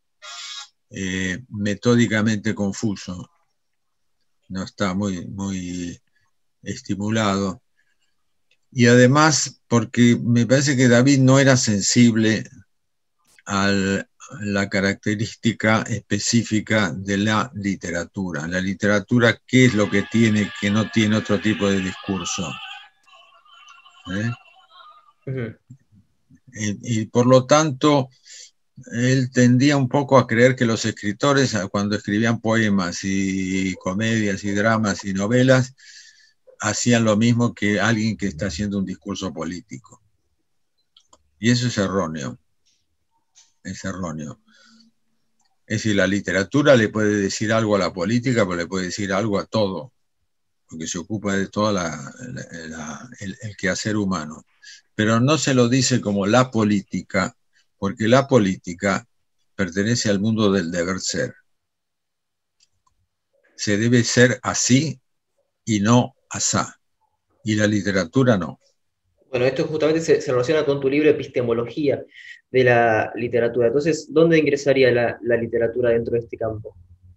metódicamente confuso, no está muy estimulado. Y además, porque me parece que David no era sensible a la característica específica de la literatura. La literatura, ¿qué es lo que tiene que no tiene otro tipo de discurso? Uh-huh. Y por lo tanto, él tendía un poco a creer que los escritores, cuando escribían poemas y comedias y dramas y novelas, hacían lo mismo que alguien que está haciendo un discurso político. Y eso es erróneo. Es erróneo. Es decir, la literatura le puede decir algo a la política, pero le puede decir algo a todo, porque se ocupa de todo el quehacer humano. Pero no se lo dice como la política, porque la política pertenece al mundo del deber ser. Se debe ser así y no asá. Y la literatura no. Bueno, esto justamente se relaciona con tu libro Epistemología de la literatura. Entonces, ¿dónde ingresaría la literatura dentro de este campo?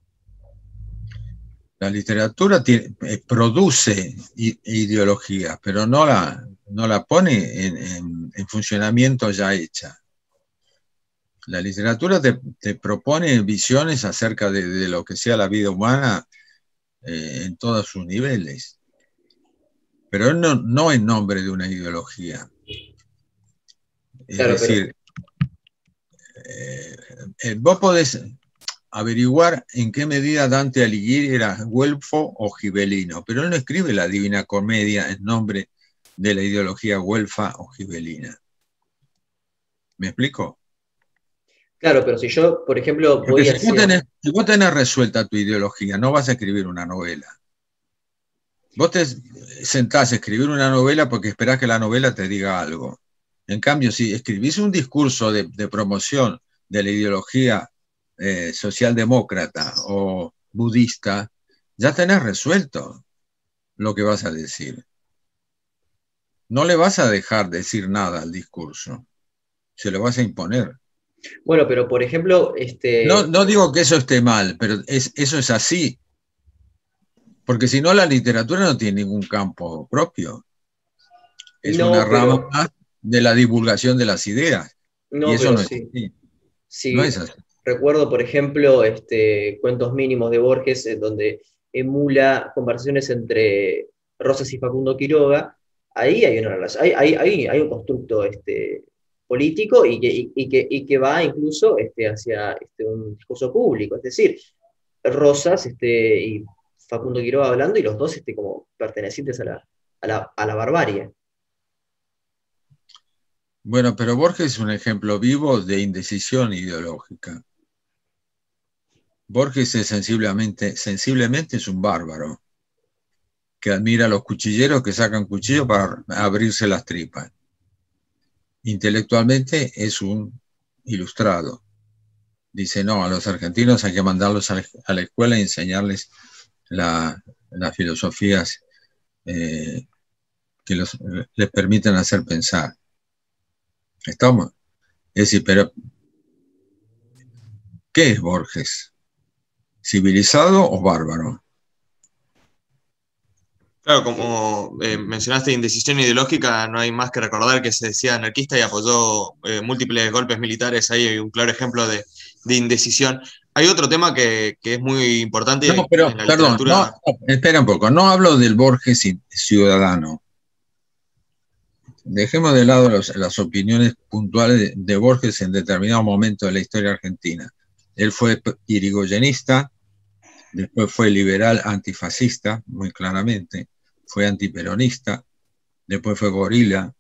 La literatura produce ideología, pero no la pone en funcionamiento ya hecha. La literatura te propone visiones acerca de lo que sea la vida humana en todos sus niveles, pero no en nombre de una ideología. Es Claro, decir, vos podés averiguar en qué medida Dante Alighieri era güelfo o gibelino, pero él no escribe la Divina Comedia en nombre de la ideología güelfa o gibelina. ¿Me explico? Claro, pero si yo, por ejemplo, Porque voy hacia... si vos tenés resuelta tu ideología, no vas a escribir una novela. Vos te sentás a escribir una novela porque esperás que la novela te diga algo. En cambio, si escribís un discurso de promoción de la ideología socialdemócrata o budista, ya tenés resuelto lo que vas a decir. No le vas a dejar decir nada al discurso, se lo vas a imponer. Bueno, pero por ejemplo, No digo que eso esté mal, pero eso es así, porque si no la literatura no tiene ningún campo propio. Es una rama más de la divulgación de las ideas. No, y eso pero no es sí. así. Sí, No es así. recuerdo, por ejemplo, Cuentos mínimos de Borges, donde emula conversaciones entre Rosas y Facundo Quiroga. Ahí hay una relación, hay un constructo político y que va incluso hacia un discurso público. Es decir, Rosas y Facundo Quiroga hablando y los dos como pertenecientes a la barbarie. Bueno, pero Borges es un ejemplo vivo de indecisión ideológica. Borges es sensiblemente es un bárbaro que admira a los cuchilleros que sacan cuchillos para abrirse las tripas. Intelectualmente es un ilustrado. Dice, no, a los argentinos hay que mandarlos a la escuela y enseñarles las filosofías que les permiten hacer pensar. ¿Estamos? Es decir, pero ¿qué es Borges? ¿Civilizado o bárbaro? Claro, como mencionaste indecisión ideológica, no hay más que recordar que se decía anarquista y apoyó múltiples golpes militares. Ahí hay un claro ejemplo de de indecisión. Hay otro tema que es muy importante No, pero, en la perdón, literatura. espera un poco, no hablo del Borges ciudadano. Dejemos de lado las opiniones puntuales de Borges en determinado momento de la historia argentina. Él fue irigoyenista, después fue liberal antifascista, muy claramente, fue antiperonista, después fue gorila,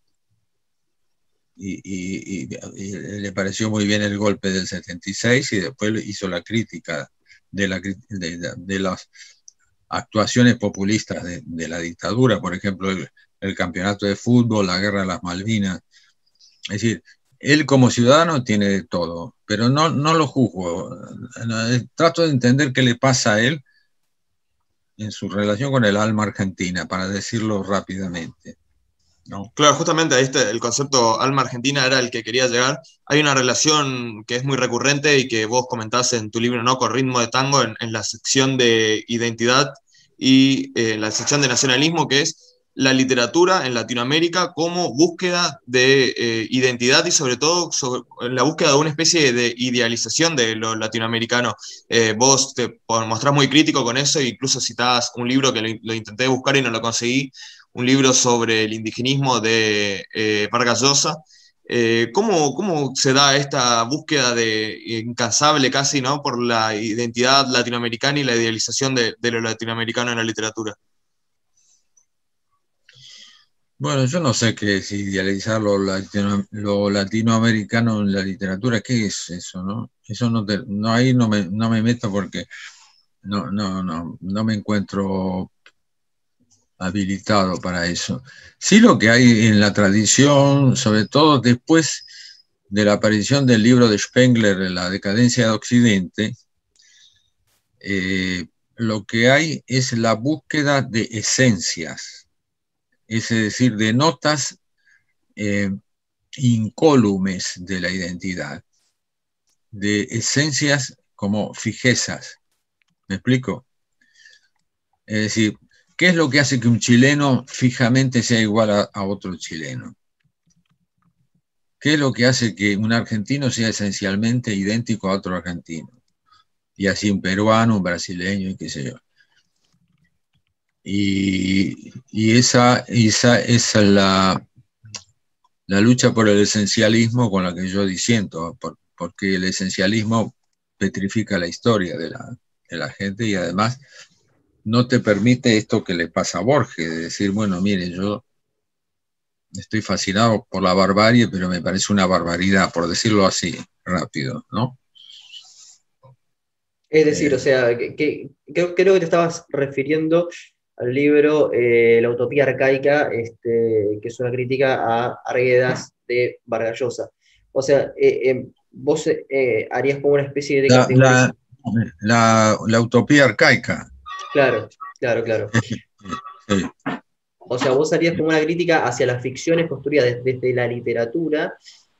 y le pareció muy bien el golpe del 76 y después hizo la crítica de las actuaciones populistas de la dictadura, por ejemplo, el campeonato de fútbol, la guerra de las Malvinas. Es decir, él como ciudadano tiene de todo, pero no lo juzgo. Trato de entender qué le pasa a él en su relación con el alma argentina, para decirlo rápidamente, ¿no? Claro, justamente ahí el concepto alma argentina era el que quería llegar. Hay una relación que es muy recurrente y que vos comentás en tu libro, ¿no? Con Ritmo de Tango, en la sección de identidad y la sección de nacionalismo, que es la literatura en Latinoamérica como búsqueda de identidad y sobre todo la búsqueda de una especie de idealización de lo latinoamericano. Vos te mostrás muy crítico con eso e incluso citás un libro que lo intenté buscar y no lo conseguí, un libro sobre el indigenismo de Vargas Llosa. ¿Cómo se da esta búsqueda incansable casi, ¿no? Por la identidad latinoamericana y la idealización de lo latinoamericano en la literatura? Bueno, yo no sé qué es idealizar lo latinoamericano en la literatura. ¿Qué es eso, no? Eso ahí no me meto porque no me encuentro habilitado para eso. Sí, lo que hay en la tradición, sobre todo después de la aparición del libro de Spengler, La decadencia de Occidente, lo que hay es la búsqueda de esencias, es decir, de notas incólumes de la identidad, de esencias como fijezas. ¿Me explico? Es decir, ¿qué es lo que hace que un chileno fijamente sea igual a otro chileno? ¿Qué es lo que hace que un argentino sea esencialmente idéntico a otro argentino? Y así un peruano, un brasileño, y qué sé yo. Y esa es la lucha por el esencialismo con la que yo disiento, porque el esencialismo petrifica la historia de la gente y además no te permite esto que le pasa a Borges, de decir, bueno, mire, yo estoy fascinado por la barbarie, pero me parece una barbaridad, por decirlo así, rápido, ¿no? Es decir, o sea, creo que te estabas refiriendo al libro La utopía arcaica, que es una crítica a Arguedas de Vargas Llosa. O sea, vos harías como una especie de La, categorización. la utopía arcaica. Claro, claro, claro. Sí. O sea, vos harías como una crítica hacia las ficciones construidas desde la literatura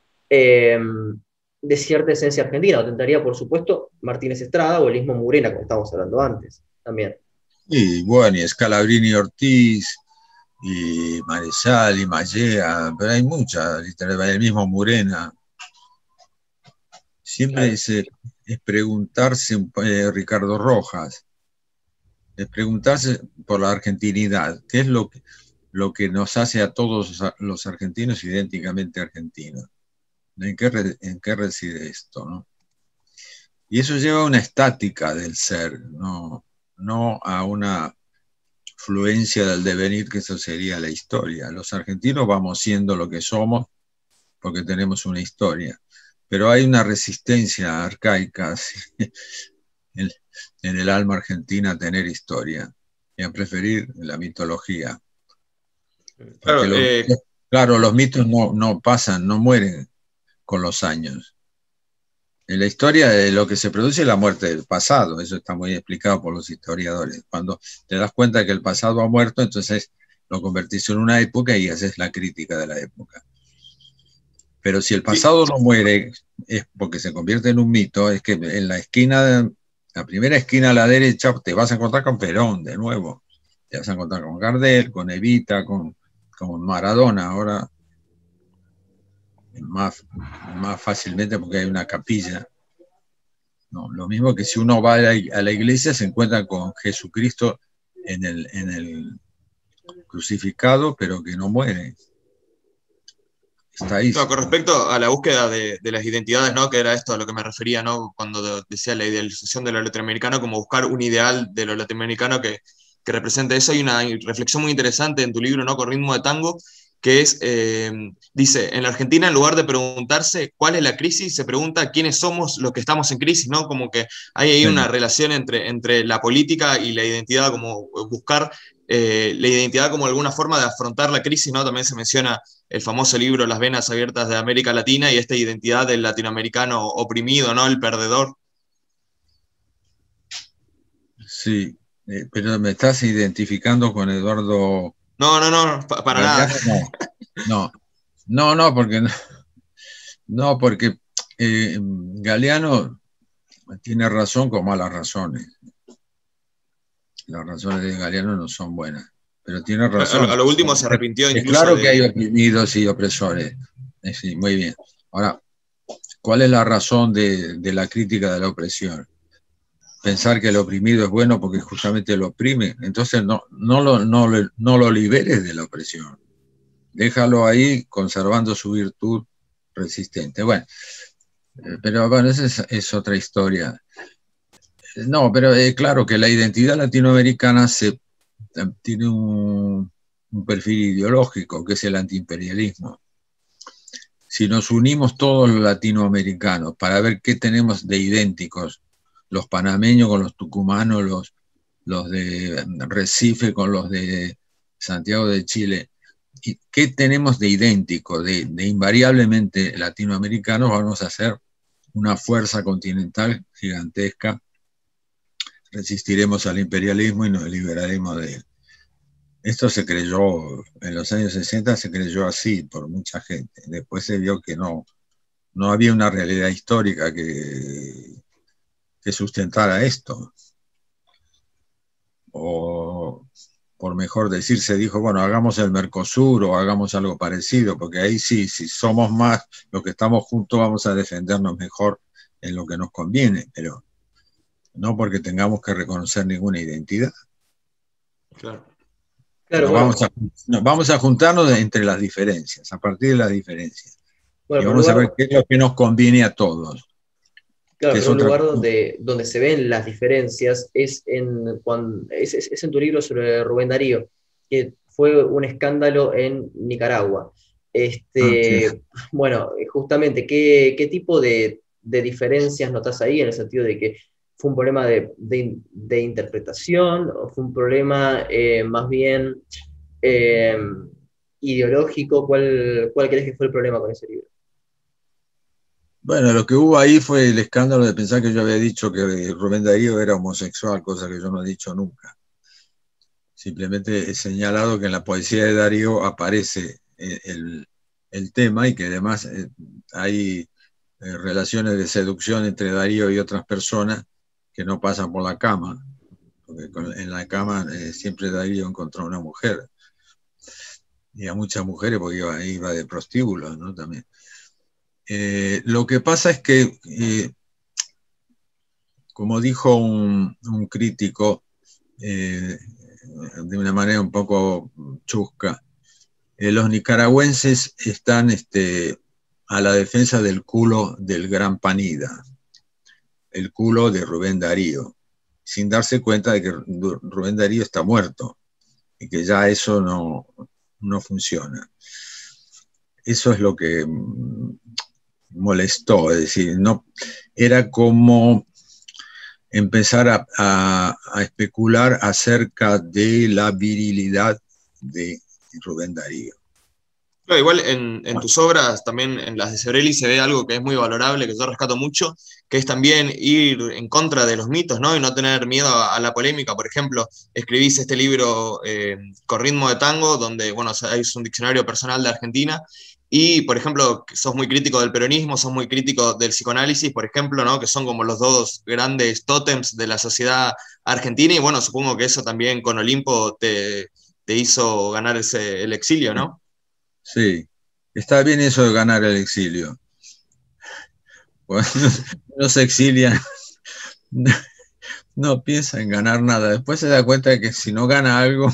de cierta esencia argentina. O tentaría, por supuesto, Martínez Estrada o el mismo Murena, como estábamos hablando antes, también. Y bueno, y Scalabrini Ortiz, y Marechal, y Mallea, pero hay mucha literatura, el mismo Murena. Siempre Claro. es preguntarse, Ricardo Rojas, es preguntarse por la argentinidad, qué es lo que nos hace a todos los argentinos idénticamente argentinos. ¿En qué reside esto, no? Y eso lleva a una estática del ser, no a una fluencia del devenir, que eso sería la historia. Los argentinos vamos siendo lo que somos porque tenemos una historia, pero hay una resistencia arcaica en, en el alma argentina a tener historia y a preferir la mitología. Claro, Porque claro, los mitos no pasan, no mueren con los años. En la historia de lo que se produce es la muerte del pasado, eso está muy explicado por los historiadores. Cuando te das cuenta que el pasado ha muerto, entonces lo convertís en una época y haces la crítica de la época. Pero si el pasado no muere, es porque se convierte en un mito, es que en la primera esquina a la derecha, te vas a encontrar con Perón de nuevo. Te vas a encontrar con Gardel, con Evita, con Maradona. Ahora más fácilmente porque hay una capilla. No, lo mismo que si uno va a la iglesia se encuentra con Jesucristo en el crucificado, pero que no muere. Está ahí. No, con respecto a la búsqueda de las identidades, ¿no? Que era esto a lo que me refería, ¿no? Cuando decía la idealización de lo latinoamericano, como buscar un ideal de lo latinoamericano que represente eso. Hay una reflexión muy interesante en tu libro, ¿no? Con ritmo de tango, que es, dice, en la Argentina, en lugar de preguntarse cuál es la crisis, se pregunta quiénes somos los que estamos en crisis, ¿no? Como que hay ahí una relación entre la política y la identidad, como buscar la identidad como alguna forma de afrontar la crisis, ¿no? También se menciona el famoso libro Las venas abiertas de América Latina y esta identidad del latinoamericano oprimido, ¿no? El perdedor. Sí, pero me estás identificando con Eduardo. No, para nada. No, porque Galeano tiene razón con malas razones. Las razones de Galeano no son buenas, pero tiene razón. A lo último se arrepintió Es incluso claro que hay oprimidos y opresores. Sí, muy bien. Ahora, ¿cuál es la razón de la crítica de la opresión? Pensar que el oprimido es bueno porque justamente lo oprime. Entonces no lo liberes de la opresión. Déjalo ahí conservando su virtud resistente. Bueno, pero bueno, esa es otra historia. No, pero claro que la identidad latinoamericana tiene un perfil ideológico, que es el antiimperialismo. Si nos unimos todos los latinoamericanos para ver qué tenemos de idénticos, los panameños con los tucumanos, los de Recife con los de Santiago de Chile, ¿qué tenemos de idéntico, de invariablemente latinoamericanos? Vamos a hacer una fuerza continental gigantesca, resistiremos al imperialismo y nos liberaremos de él. Esto se creyó, en los años 60 se creyó así por mucha gente. Después se vio que no había una realidad histórica que sustentara esto. O, por mejor decir, se dijo, bueno, hagamos el Mercosur o hagamos algo parecido, porque ahí sí, si somos más los que estamos juntos, vamos a defendernos mejor en lo que nos conviene, pero no porque tengamos que reconocer ninguna identidad. Claro. Bueno. Vamos a juntarnos entre las diferencias, a partir de las diferencias. Bueno, y vamos a ver qué es lo que nos conviene a todos. Claro, pero un lugar donde se ven las diferencias es en tu libro sobre Rubén Darío, que fue un escándalo en Nicaragua. Sí. Bueno, justamente, ¿qué tipo de diferencias notas ahí, en el sentido de que fue un problema de interpretación o fue un problema más bien ideológico? ¿Cuál crees que fue el problema con ese libro? Bueno, lo que hubo ahí fue el escándalo de pensar que yo había dicho que Rubén Darío era homosexual, cosa que yo no he dicho nunca. Simplemente he señalado que en la poesía de Darío aparece el tema y que además hay relaciones de seducción entre Darío y otras personas que no pasan por la cama, porque en la cama siempre Darío encontró una mujer, y a muchas mujeres porque iba de prostíbulos, ¿no? También. Lo que pasa es que, como dijo un crítico, de una manera un poco chusca, los nicaragüenses están a la defensa del culo del gran Panida, el culo de Rubén Darío, sin darse cuenta de que Rubén Darío está muerto y que ya eso no funciona. Eso es lo que molestó, es decir, no era como empezar a especular acerca de la virilidad de Rubén Darío. Claro, igual en tus obras, también en las de Sebrelli, se ve algo que es muy valorable, que yo rescato mucho, que es también ir en contra de los mitos, ¿no? Y no tener miedo a la polémica. Por ejemplo, escribís este libro Con ritmo de tango, donde, bueno, es un diccionario personal de Argentina, y, por ejemplo, sos muy crítico del peronismo, sos muy crítico del psicoanálisis, por ejemplo, ¿no? Que son como los dos grandes tótems de la sociedad argentina, y bueno, supongo que eso también con Olimpo te hizo ganar el exilio, ¿no? Sí, está bien eso de ganar el exilio. Bueno, no se exilian no piensa en ganar nada. Después se da cuenta de que si no gana algo,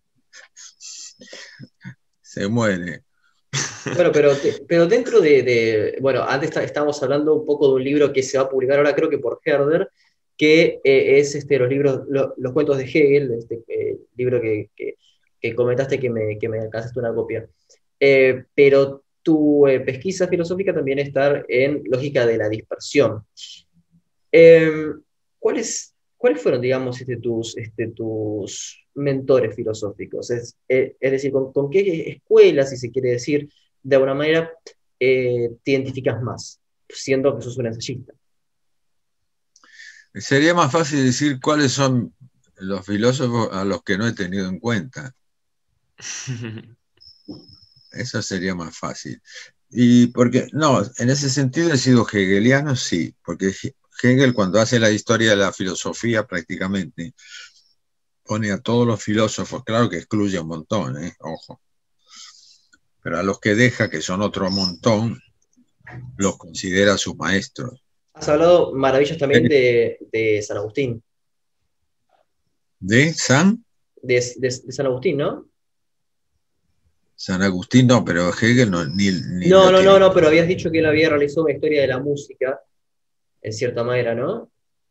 se muere. Bueno, pero dentro bueno, antes estábamos hablando un poco de un libro que se va a publicar ahora, creo que por Herder, que es los libros, los cuentos de Hegel, libro que comentaste que me alcanzaste una copia. Pero tu pesquisa filosófica también está en lógica de la dispersión. ¿Cuáles fueron, digamos, tus mentores filosóficos? Es decir, ¿con qué escuela, si se quiere decir, de alguna manera, te identificas más, siendo que sos un ensayista? Sería más fácil decir cuáles son los filósofos a los que no he tenido en cuenta. Eso sería más fácil. Y porque, no, en ese sentido he sido hegeliano, sí, porque Hegel, cuando hace la historia de la filosofía, prácticamente pone a todos los filósofos, claro que excluye un montón, ojo, pero a los que deja, que son otro montón, los considera sus maestros. Has hablado maravillas también de San Agustín. ¿De San? De San Agustín, ¿no? San Agustín no, pero Hegel no, ni no, pero habías dicho que él había realizado una historia de la música, en cierta manera, ¿no?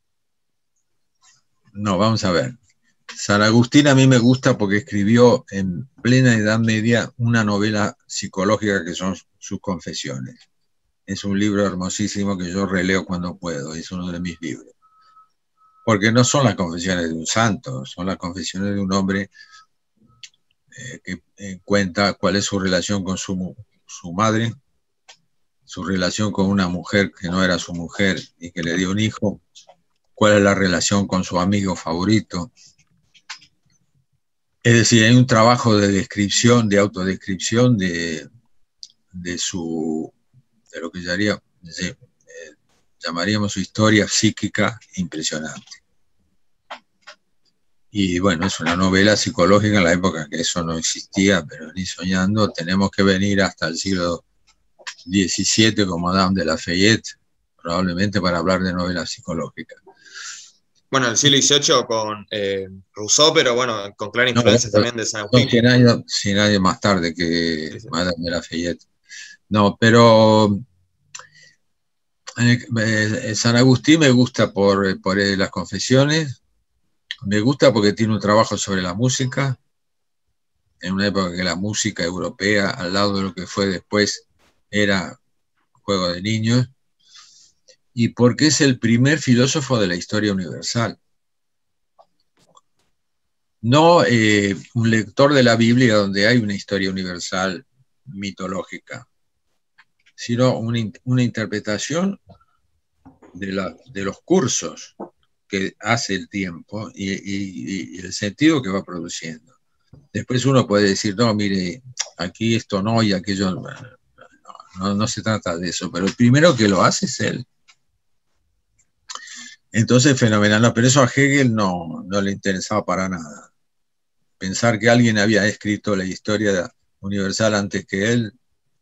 No, vamos a ver. San Agustín a mí me gusta porque escribió en plena Edad Media una novela psicológica que son sus confesiones. Es un libro hermosísimo que yo releo cuando puedo, es uno de mis libros. Porque no son las confesiones de un santo, son las confesiones de un hombre que cuenta cuál es su relación con su madre, su relación con una mujer que no era su mujer y que le dio un hijo, cuál es la relación con su amigo favorito. Es decir, hay un trabajo de descripción, de autodescripción de lo que llamaríamos su historia psíquica impresionante. Y bueno, es una novela psicológica en la época que eso no existía, pero ni soñando. Tenemos que venir hasta el siglo XVII como Madame de Lafayette, probablemente para hablar de novela psicológica. Bueno, el siglo XVIII con Rousseau, pero bueno, con clara influencia también de San Agustín. 100 años más tarde que sí. Madame de Lafayette. No, pero San Agustín me gusta por las confesiones. Me gusta porque tiene un trabajo sobre la música, en una época que la música europea, al lado de lo que fue después, era juego de niños, y porque es el primer filósofo de la historia universal. No un lector de la Biblia donde hay una historia universal mitológica, sino una interpretación de los cursos que hace el tiempo y el sentido que va produciendo. Después uno puede decir, no, mire, aquí esto no y aquello no se trata de eso, pero el primero que lo hace es él. Entonces, fenomenal, no, pero eso a Hegel no le interesaba para nada. Pensar que alguien había escrito la historia universal antes que él,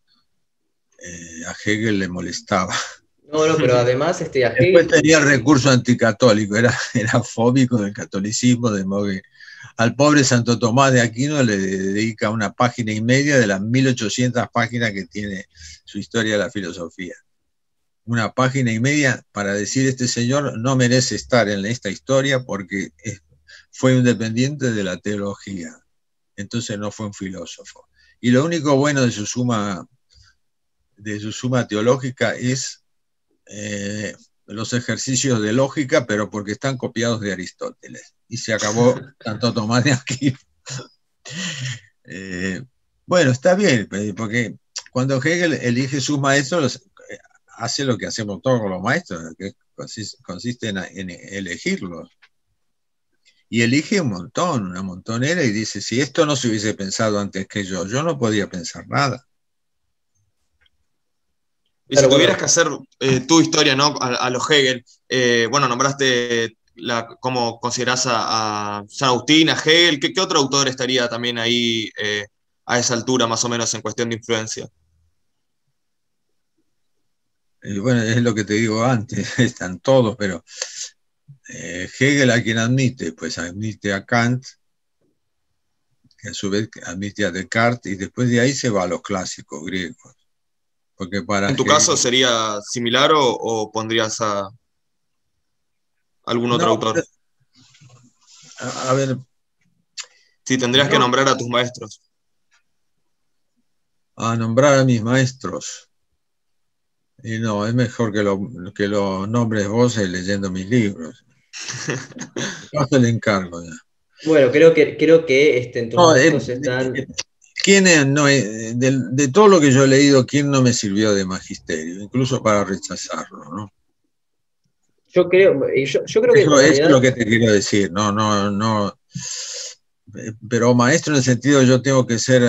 a Hegel le molestaba. No, pero además a Hegel... Después tenía el recurso anticatólico, era fóbico del catolicismo, de modo que al pobre Santo Tomás de Aquino le dedica 1,5 páginas de las 1800 páginas que tiene su historia de la filosofía. 1,5 páginas para decir este señor no merece estar en esta historia porque fue un dependiente de la teología, entonces no fue un filósofo. Y lo único bueno de su suma teológica es los ejercicios de lógica, pero porque están copiados de Aristóteles. Y se acabó Santo Tomás de Aquino. Bueno, está bien, porque cuando Hegel elige sus maestros, hace lo que hacemos todos con los maestros, que consiste en elegirlos. Y elige una montonera, y dice, si esto no se hubiese pensado antes que yo no podía pensar nada. Y si tuvieras que hacer tu historia, ¿no? A los Hegel, bueno, nombraste cómo considerás a San Agustín, a Hegel, ¿qué otro autor estaría también ahí a esa altura, más o menos, en cuestión de influencia? Bueno, es lo que te digo antes, están todos, pero Hegel a quien admite, pues admite a Kant, que a su vez admite a Descartes, y después de ahí se va a los clásicos griegos. Porque para ¿En tu Hegel, caso sería similar o pondrías a algún otro no, autor? a ver, Si tendrías que no, nombrar a tus maestros. a nombrar a mis maestros. Y no, es mejor que lo nombres vos leyendo mis libros. Yo te le encargo ya. Bueno, creo que entre los No, maestros están. ¿quién no, de todo lo que yo he leído, quién no me sirvió de magisterio? Incluso para rechazarlo, ¿no? Yo creo que en Eso es lo realidad. que te quiero decir. No, no, no. Pero maestro en el sentido yo tengo que ser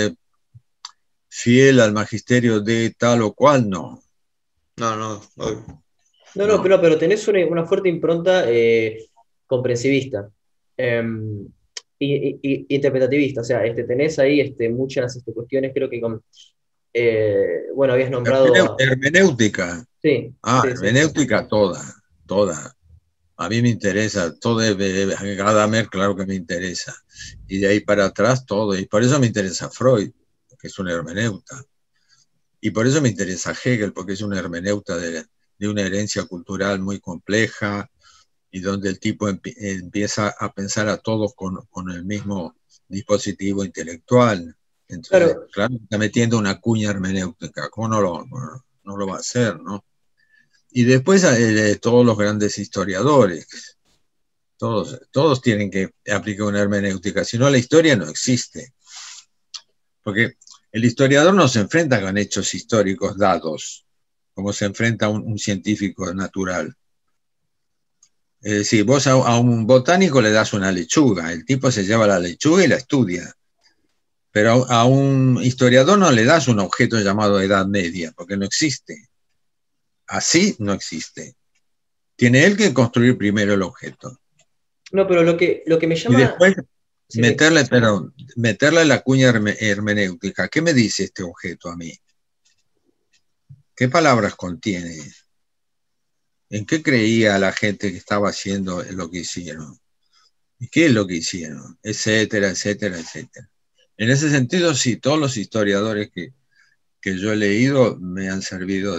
fiel al magisterio de tal o cual, no. No, no, obvio. No, no, No. pero tenés una fuerte impronta comprensivista, interpretativista. O sea, tenés ahí muchas cuestiones, creo que bueno, habías nombrado a. Hermenéutica. Sí, Ah, sí, sí. hermenéutica toda, toda. A mí me interesa, todo de Gadamer, claro que me interesa. Y de ahí para atrás todo. Y por eso me interesa Freud, que es un hermeneuta. Y por eso me interesa Hegel, porque es una hermeneuta de una herencia cultural muy compleja y donde el tipo empieza a pensar a todos con el mismo dispositivo intelectual. Entonces, Claro, claro, está metiendo una cuña hermenéutica. ¿Cómo no lo va a hacer, no? Y después todos los grandes historiadores, todos tienen que aplicar una hermenéutica, si no la historia no existe. Porque el historiador no se enfrenta con hechos históricos dados, como se enfrenta un científico natural. Es decir, vos a un botánico le das una lechuga, el tipo se lleva la lechuga y la estudia. Pero a un historiador no le das un objeto llamado Edad Media, porque no existe. Así no existe. Tiene él que construir primero el objeto. no, pero lo que me Y llama. después Sí, sí. meterle la cuña hermenéutica. ¿Qué me dice este objeto a mí? ¿Qué palabras contiene? ¿En qué creía la gente que estaba haciendo lo que hicieron? ¿Y qué es lo que hicieron? Etcétera, etcétera, etcétera. En ese sentido, sí, todos los historiadores que yo he leído me han servido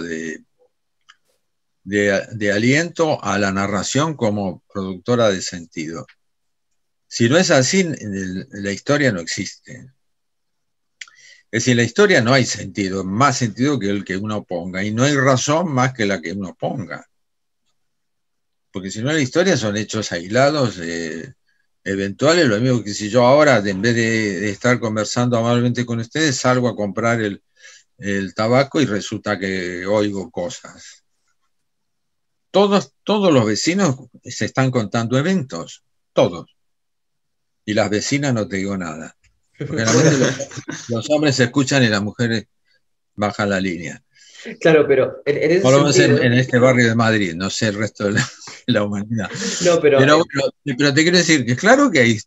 de aliento a la narración como productora de sentido. Si no es así, la historia no existe. Es decir, en la historia no hay sentido, más sentido que el que uno ponga, y no hay razón más que la que uno ponga. Porque si no, la historia son hechos aislados, eventuales. Lo mismo que si yo ahora, en vez de estar conversando amablemente con ustedes, salgo a comprar el tabaco y resulta que oigo cosas. Todos los vecinos se están contando eventos, todos. Y las vecinas no te digo nada. Porque generalmente los hombres se escuchan y las mujeres bajan la línea. Claro, pero en ese Por lo menos sentido. en este barrio de Madrid, no sé el resto de la humanidad. No, pero. Pero te quiero decir que claro que hay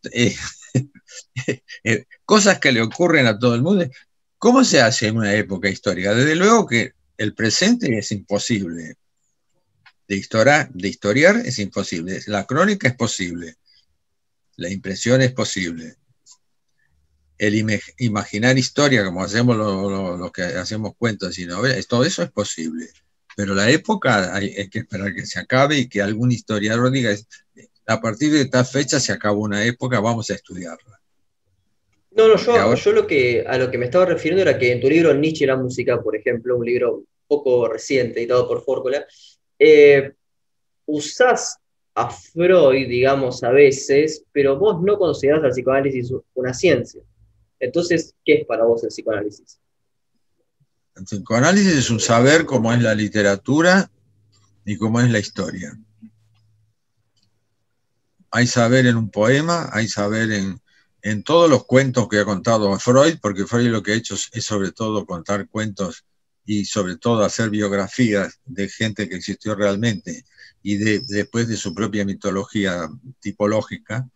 cosas que le ocurren a todo el mundo. ¿Cómo se hace en una época histórica? Desde luego que el presente es imposible. De historiar es imposible. La crónica es posible. La impresión es posible. El imaginar historia, como hacemos los que hacemos cuentos y novelas, todo eso es posible. Pero la época hay que esperar que se acabe y que algún historiador diga, a partir de tal fecha se acaba una época, vamos a estudiarla. No, no, Porque ahora, yo a lo que me estaba refiriendo era que en tu libro Nietzsche y la música, por ejemplo, un libro un poco reciente, editado por Fórmula, eh, usás a Freud, digamos, a veces, pero vos no considerás al psicoanálisis una ciencia. Entonces, ¿qué es para vos el psicoanálisis? el psicoanálisis es un saber cómo es la literatura y cómo es la historia. Hay saber en un poema, hay saber en todos los cuentos que ha contado Freud, porque Freud lo que ha hecho es sobre todo contar cuentos y sobre todo hacer biografías de gente que existió realmente y después de su propia mitología tipológica.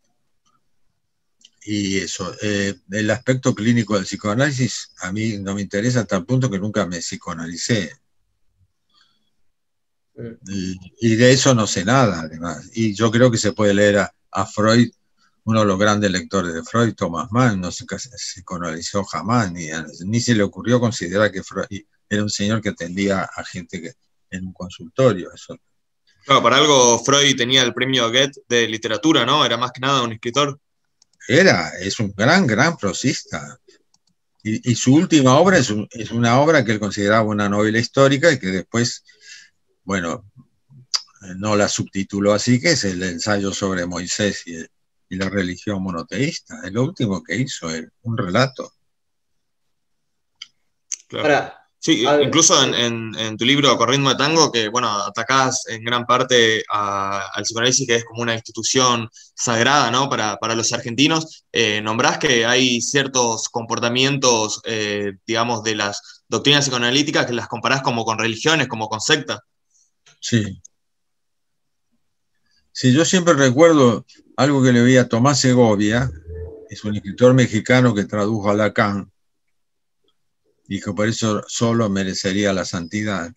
Y eso, el aspecto clínico del psicoanálisis a mí no me interesa hasta el punto que nunca me psicoanalicé. Mm. Y de eso no sé nada, además. Y yo creo que se puede leer a Freud, uno de los grandes lectores de Freud, Thomas Mann, no se psicoanalizó jamás, ni se le ocurrió considerar que Freud era un señor que atendía a gente en un consultorio. Eso. Claro, para algo Freud tenía el premio Goethe de literatura, ¿no? Era más que nada un escritor. Es un gran prosista. Y su última obra es una obra que él consideraba una novela histórica y que después, bueno, no la subtituló así, que es el ensayo sobre Moisés y la religión monoteísta. Es lo último que hizo, un relato. Claro. Ahora, Sí, a ver, incluso en tu libro Corriendo de Tango, que bueno, atacás en gran parte al psicoanálisis, que es como una institución sagrada, ¿no? Para los argentinos, nombrás que hay ciertos comportamientos, digamos, de las doctrinas psicoanalíticas que las comparás como con religiones, como con sectas. Sí. Sí, yo siempre recuerdo algo que le vi a Tomás Segovia, es un escritor mexicano que tradujo a Lacan, y que por eso solo merecería la santidad.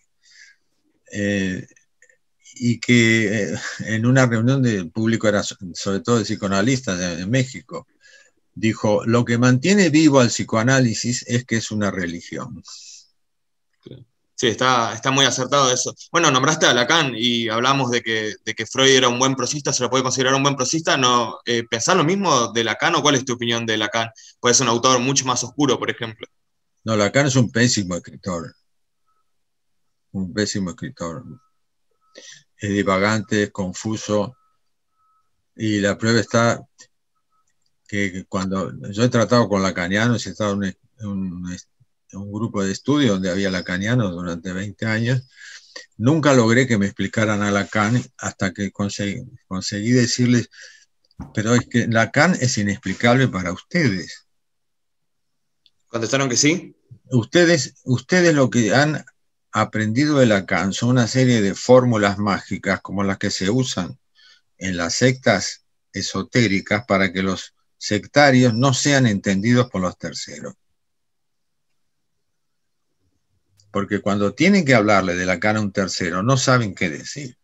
Y que en una reunión del público, era sobre todo de psicoanalistas en México, dijo, lo que mantiene vivo al psicoanálisis es que es una religión. Sí, está muy acertado eso. Bueno, nombraste a Lacan y hablamos de que Freud era un buen prosista, se lo puede considerar un buen prosista. No, ¿pensás lo mismo de Lacan o cuál es tu opinión de Lacan? Puede ser un autor mucho más oscuro, por ejemplo. No, Lacan es un pésimo escritor, es divagante, es confuso, y la prueba está que cuando yo he tratado con lacanianos, he estado en un grupo de estudio donde había lacanianos durante 20 años, nunca logré que me explicaran a Lacan hasta que conseguí decirles, pero es que Lacan es inexplicable para ustedes. ¿Contestaron que sí? Ustedes lo que han aprendido de Lacan son una serie de fórmulas mágicas como las que se usan en las sectas esotéricas para que los sectarios no sean entendidos por los terceros. Porque cuando tienen que hablarle de Lacan a un tercero, no saben qué decir.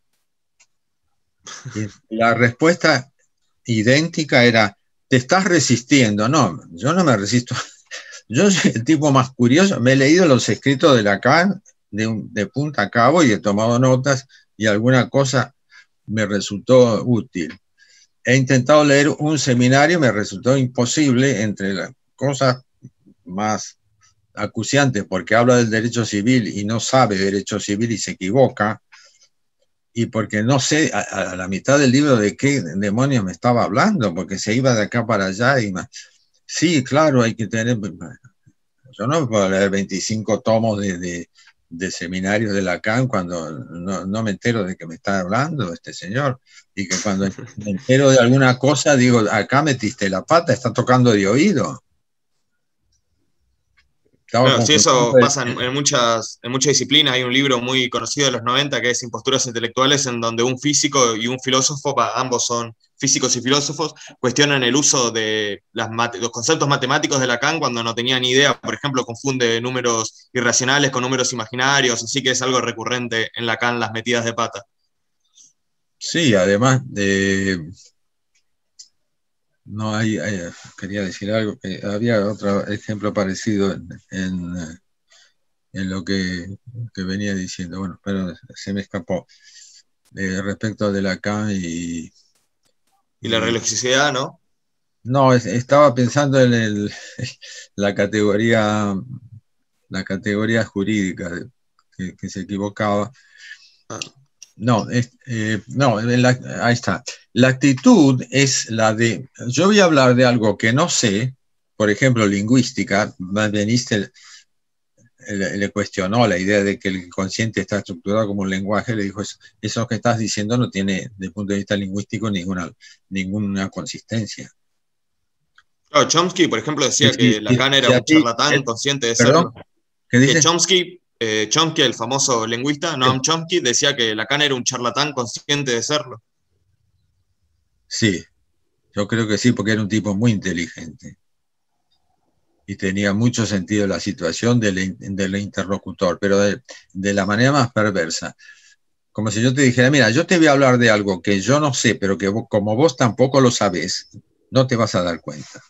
Y la respuesta idéntica era, te estás resistiendo. No, yo no me resisto. Yo soy el tipo más curioso. Me he leído los escritos de Lacan de punta a cabo y he tomado notas y alguna cosa me resultó útil. He intentado leer un seminario, me resultó imposible, entre las cosas más acuciantes, porque habla del derecho civil y no sabe derecho civil y se equivoca, y porque no sé a la mitad del libro de qué demonios me estaba hablando, porque se iba de acá para allá y más. Sí, claro, hay que tener... Yo no puedo leer 25 tomos de seminarios de Lacan cuando no me entero de que me está hablando este señor, y que cuando me entero de alguna cosa digo, acá metiste la pata, está tocando de oído. Claro, sí, eso pasa en muchas disciplinas. Hay un libro muy conocido de los 90 que es Imposturas intelectuales, en donde un físico y un filósofo, ambos son físicos y filósofos, cuestionan el uso de los conceptos matemáticos de Lacan cuando no tenían ni idea. Por ejemplo, confunde números irracionales con números imaginarios, así que es algo recurrente en Lacan, las metidas de pata. Sí, además no quería decir algo, que había otro ejemplo parecido en lo que venía diciendo, bueno, pero se me escapó respecto de Lacan y la religiosidad, ¿no? No, estaba pensando en la categoría jurídica, que se equivocaba. No, ahí está. La actitud es la de, yo voy a hablar de algo que no sé, por ejemplo, lingüística. Beniste le cuestionó la idea de que el consciente está estructurado como un lenguaje, le dijo, eso que estás diciendo no tiene, desde el punto de vista lingüístico, ninguna consistencia. Claro, Chomsky, por ejemplo, decía que Lacan era un charlatán consciente de serlo. ¿Qué dice? Que Chomsky, el famoso lingüista, Noam Chomsky, decía que Lacan era un charlatán consciente de serlo. Sí, yo creo que sí, porque era un tipo muy inteligente y tenía mucho sentido la situación del interlocutor, pero de la manera más perversa. Como si yo te dijera, mira, yo te voy a hablar de algo que yo no sé, pero que vos, como vos tampoco lo sabés, no te vas a dar cuenta.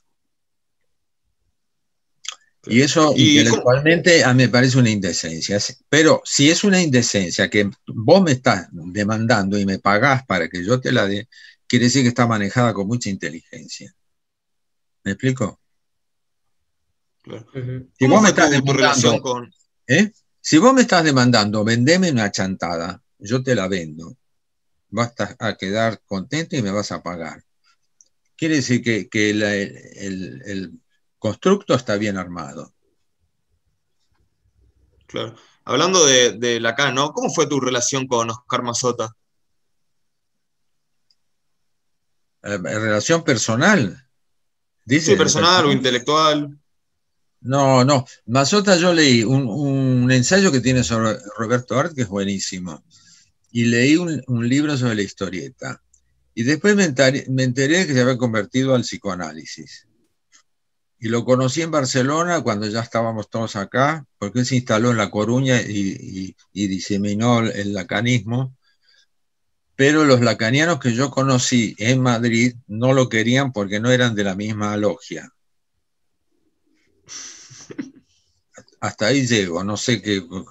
Y eso ¿Y intelectualmente a mí me parece una indecencia. Pero si es una indecencia que vos me estás demandando y me pagás para que yo te la dé, quiere decir que está manejada con mucha inteligencia. ¿Me explico? claro. Si ¿Cómo vos me fue estás tu relación demandando, con... ¿eh? Si vos me estás demandando, vendeme una chantada, yo te la vendo. Vas a quedar contento y me vas a pagar. Quiere decir que el constructo está bien armado. Claro. Hablando de Lacan, ¿no? ¿Cómo fue tu relación con Oscar Mazota? En relación personal, Sí, dice, de personal o personal. intelectual. No, no. Mazota yo leí un ensayo que tiene sobre Roberto Art, que es buenísimo. Y leí un libro sobre la historieta. Y después me enteré que se había convertido al psicoanálisis. Y lo conocí en Barcelona cuando ya estábamos todos acá, porque él se instaló en La Coruña y diseminó el lacanismo. Pero los lacanianos que yo conocí en Madrid no lo querían porque no eran de la misma logia. Hasta ahí llego, no sé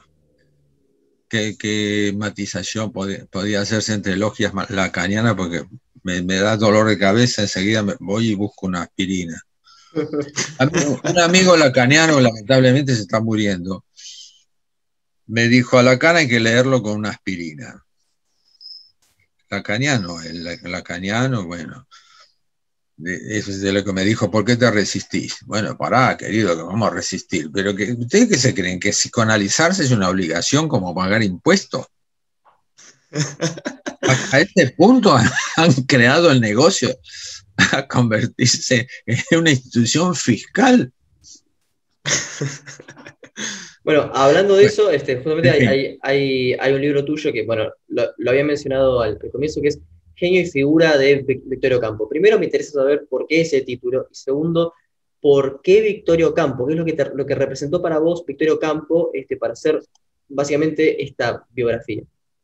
qué matización podía hacerse entre logias lacanianas porque me da dolor de cabeza, enseguida voy y busco una aspirina. Un amigo lacaniano lamentablemente se está muriendo. Me dijo, a Lacan hay que leerlo con una aspirina. Lacaniano, el lacaniano, bueno, eso es de lo que me dijo, ¿por qué te resistís? Bueno, pará, querido, que vamos a resistir. Pero ¿ustedes qué se creen? ¿Que psicoanalizarse es una obligación como pagar impuestos? A este punto han creado el negocio a convertirse en una institución fiscal. Bueno, hablando de eso, justamente En fin. hay un libro tuyo que, bueno, lo había mencionado al comienzo, que es Genio y Figura de Victorio Campo. Primero me interesa saber por qué ese título, y segundo, por qué Victorio Campo, qué es lo que representó para vos Victorio Campo para hacer básicamente esta biografía.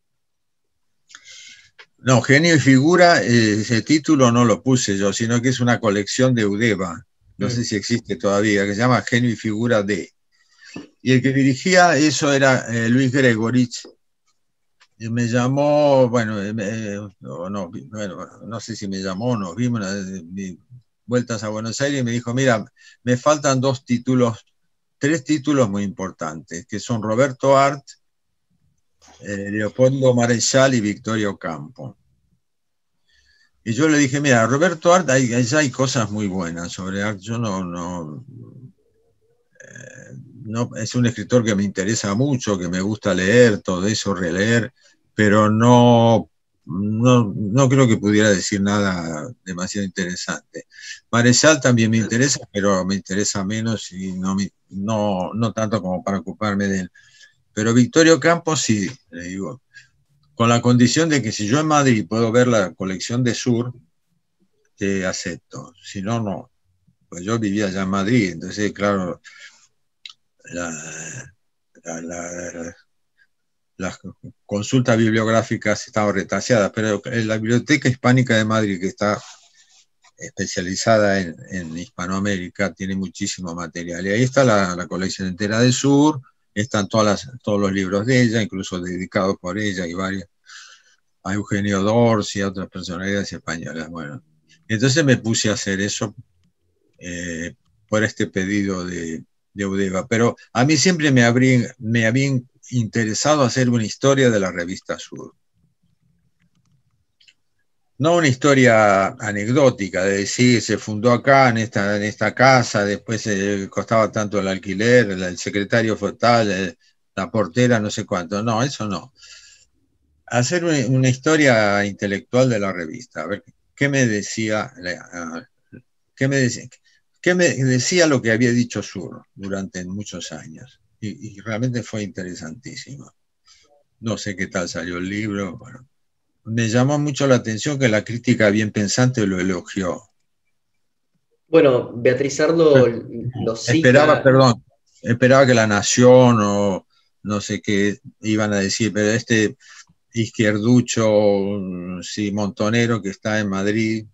No, Genio y Figura, ese título no lo puse yo, sino que es una colección de Eudeva, no sé si existe todavía, que se llama Genio y Figura de. Y el que dirigía eso era Luis Gregorich. Y me llamó, bueno, no sé si me llamó, nos vimos vueltas a Buenos Aires y me dijo, mira, me faltan tres títulos muy importantes, que son Roberto Art, Leopoldo Marechal y Victorio Campo. Y yo le dije, mira, Roberto Art, ya hay cosas muy buenas sobre Art, yo no, es un escritor que me interesa mucho, que me gusta leer, todo eso, releer, pero no creo que pudiera decir nada demasiado interesante. Marechal también me interesa, pero me interesa menos y no tanto como para ocuparme de él. Pero Victorio Campos sí, le digo, con la condición de que si yo en Madrid puedo ver la colección de Sur, te acepto, si no, no. Pues yo vivía allá en Madrid, entonces, claro, la, las consultas bibliográficas estaban retaseadas, pero en la Biblioteca Hispánica de Madrid, que está especializada en Hispanoamérica, tiene muchísimo material. Y ahí está la colección entera del Sur, están todos los libros de ella, incluso dedicados por ella y varios. A Eugenio Dors y a otras personalidades españolas. Bueno, entonces me puse a hacer eso por este pedido de Eudeva. Pero a mí siempre me había interesado hacer una historia de la revista Sur. No una historia anecdótica de decir se fundó acá en esta casa, después costaba tanto el alquiler, el secretario fue tal, la portera no sé cuánto. No, eso no. Hacer una historia intelectual de la revista. A ver, ¿qué me decía? ¿Qué me decía? ¿Qué me decía lo que había dicho Sur durante muchos años? Y realmente fue interesantísimo. No sé qué tal salió el libro. Bueno, me llamó mucho la atención que la crítica bien pensante lo elogió. Bueno, Beatriz Ardo lo Esperaba, cita. perdón, esperaba que La Nación o no sé qué iban a decir, pero Izquierducho, sí, Montonero, que está en Madrid.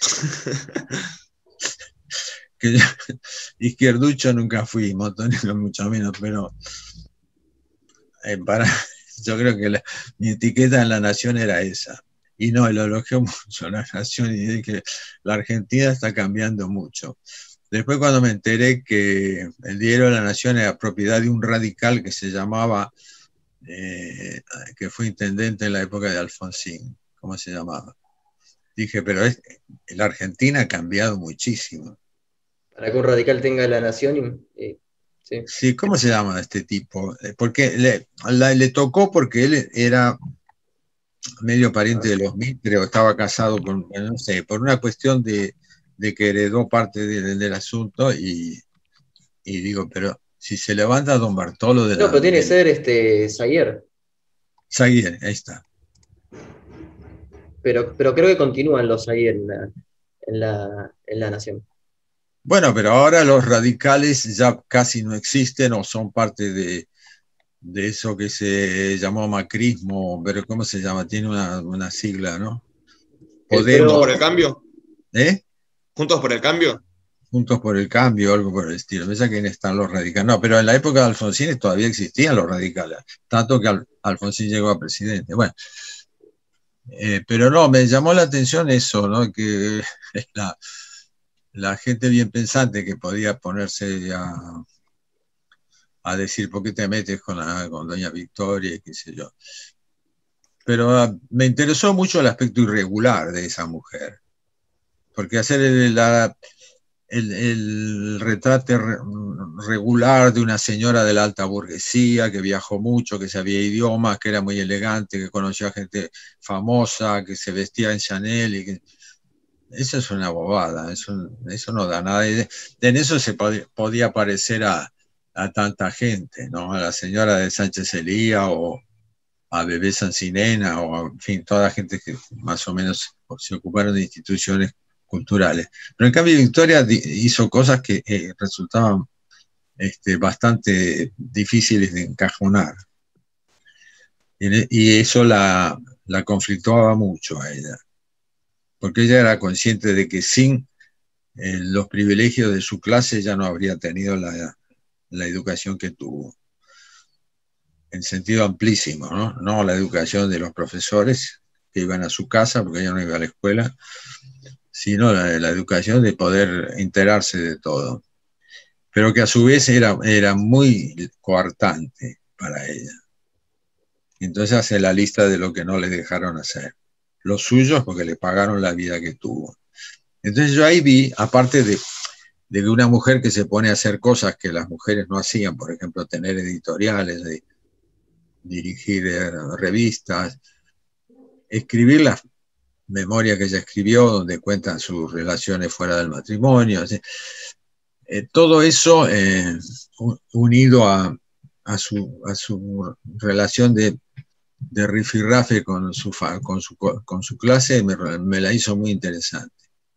Que Izquierducho nunca fui, Montonero mucho menos, pero para, yo creo que mi etiqueta en La Nación era esa. Y no, lo elogió mucho La Nación y dije que la Argentina está cambiando mucho. Después cuando me enteré que el diario de La Nación era propiedad de un radical que se llamaba, que fue intendente en la época de Alfonsín, ¿cómo se llamaba? Dije, pero la Argentina ha cambiado muchísimo. Para que un radical tenga La Nación, sí. Sí, ¿cómo se llama este tipo? Porque le tocó porque él era medio pariente de los Mitre, o estaba casado con, no sé, por una cuestión de que heredó parte del asunto y digo, pero si se levanta Don Bartolo de No, pero tiene que ser Zaguer. Zaguer, ahí está. Pero creo que continúan los Zaguer en la Nación. Bueno, pero ahora los radicales ya casi no existen o son parte de eso que se llamó macrismo, pero ¿cómo se llama? Tiene una sigla, ¿no? ¿Juntos por el cambio? ¿Eh? ¿Juntos por el cambio? Juntos por el Cambio, algo por el estilo. ¿Ves a quién están los radicales? No, pero en la época de Alfonsín todavía existían los radicales, tanto que Alfonsín llegó a presidente. Bueno, pero no, me llamó la atención eso, ¿no? Que la gente bien pensante que podía ponerse a decir por qué te metes con doña Victoria y qué sé yo. Pero me interesó mucho el aspecto irregular de esa mujer, porque hacer el retrato regular de una señora de la alta burguesía que viajó mucho, que sabía idiomas, que era muy elegante, que conocía gente famosa, que se vestía en Chanel y que... Eso es una bobada, eso no da nada. En eso se podía parecer a tanta gente, ¿no? A la señora de Sánchez Elía o a Bebé Sancinena o, en fin, toda la gente que más o menos se ocuparon de instituciones culturales. Pero en cambio Victoria hizo cosas que resultaban bastante difíciles de encajonar. Y eso la conflictuaba mucho a ella, porque ella era consciente de que sin los privilegios de su clase ya no habría tenido la educación que tuvo, en sentido amplísimo, ¿no? No la educación de los profesores que iban a su casa, porque ella no iba a la escuela, sino la educación de poder enterarse de todo, pero que a su vez era muy coartante para ella. Entonces hace la lista de lo que no le dejaron hacer. Los suyos porque le pagaron la vida que tuvo. Entonces yo ahí vi, aparte de que una mujer que se pone a hacer cosas que las mujeres no hacían, por ejemplo, tener editoriales, dirigir revistas, escribir las memorias que ella escribió, donde cuentan sus relaciones fuera del matrimonio. Todo eso unido a su relación de rifirrafe con su clase, me la hizo muy interesante.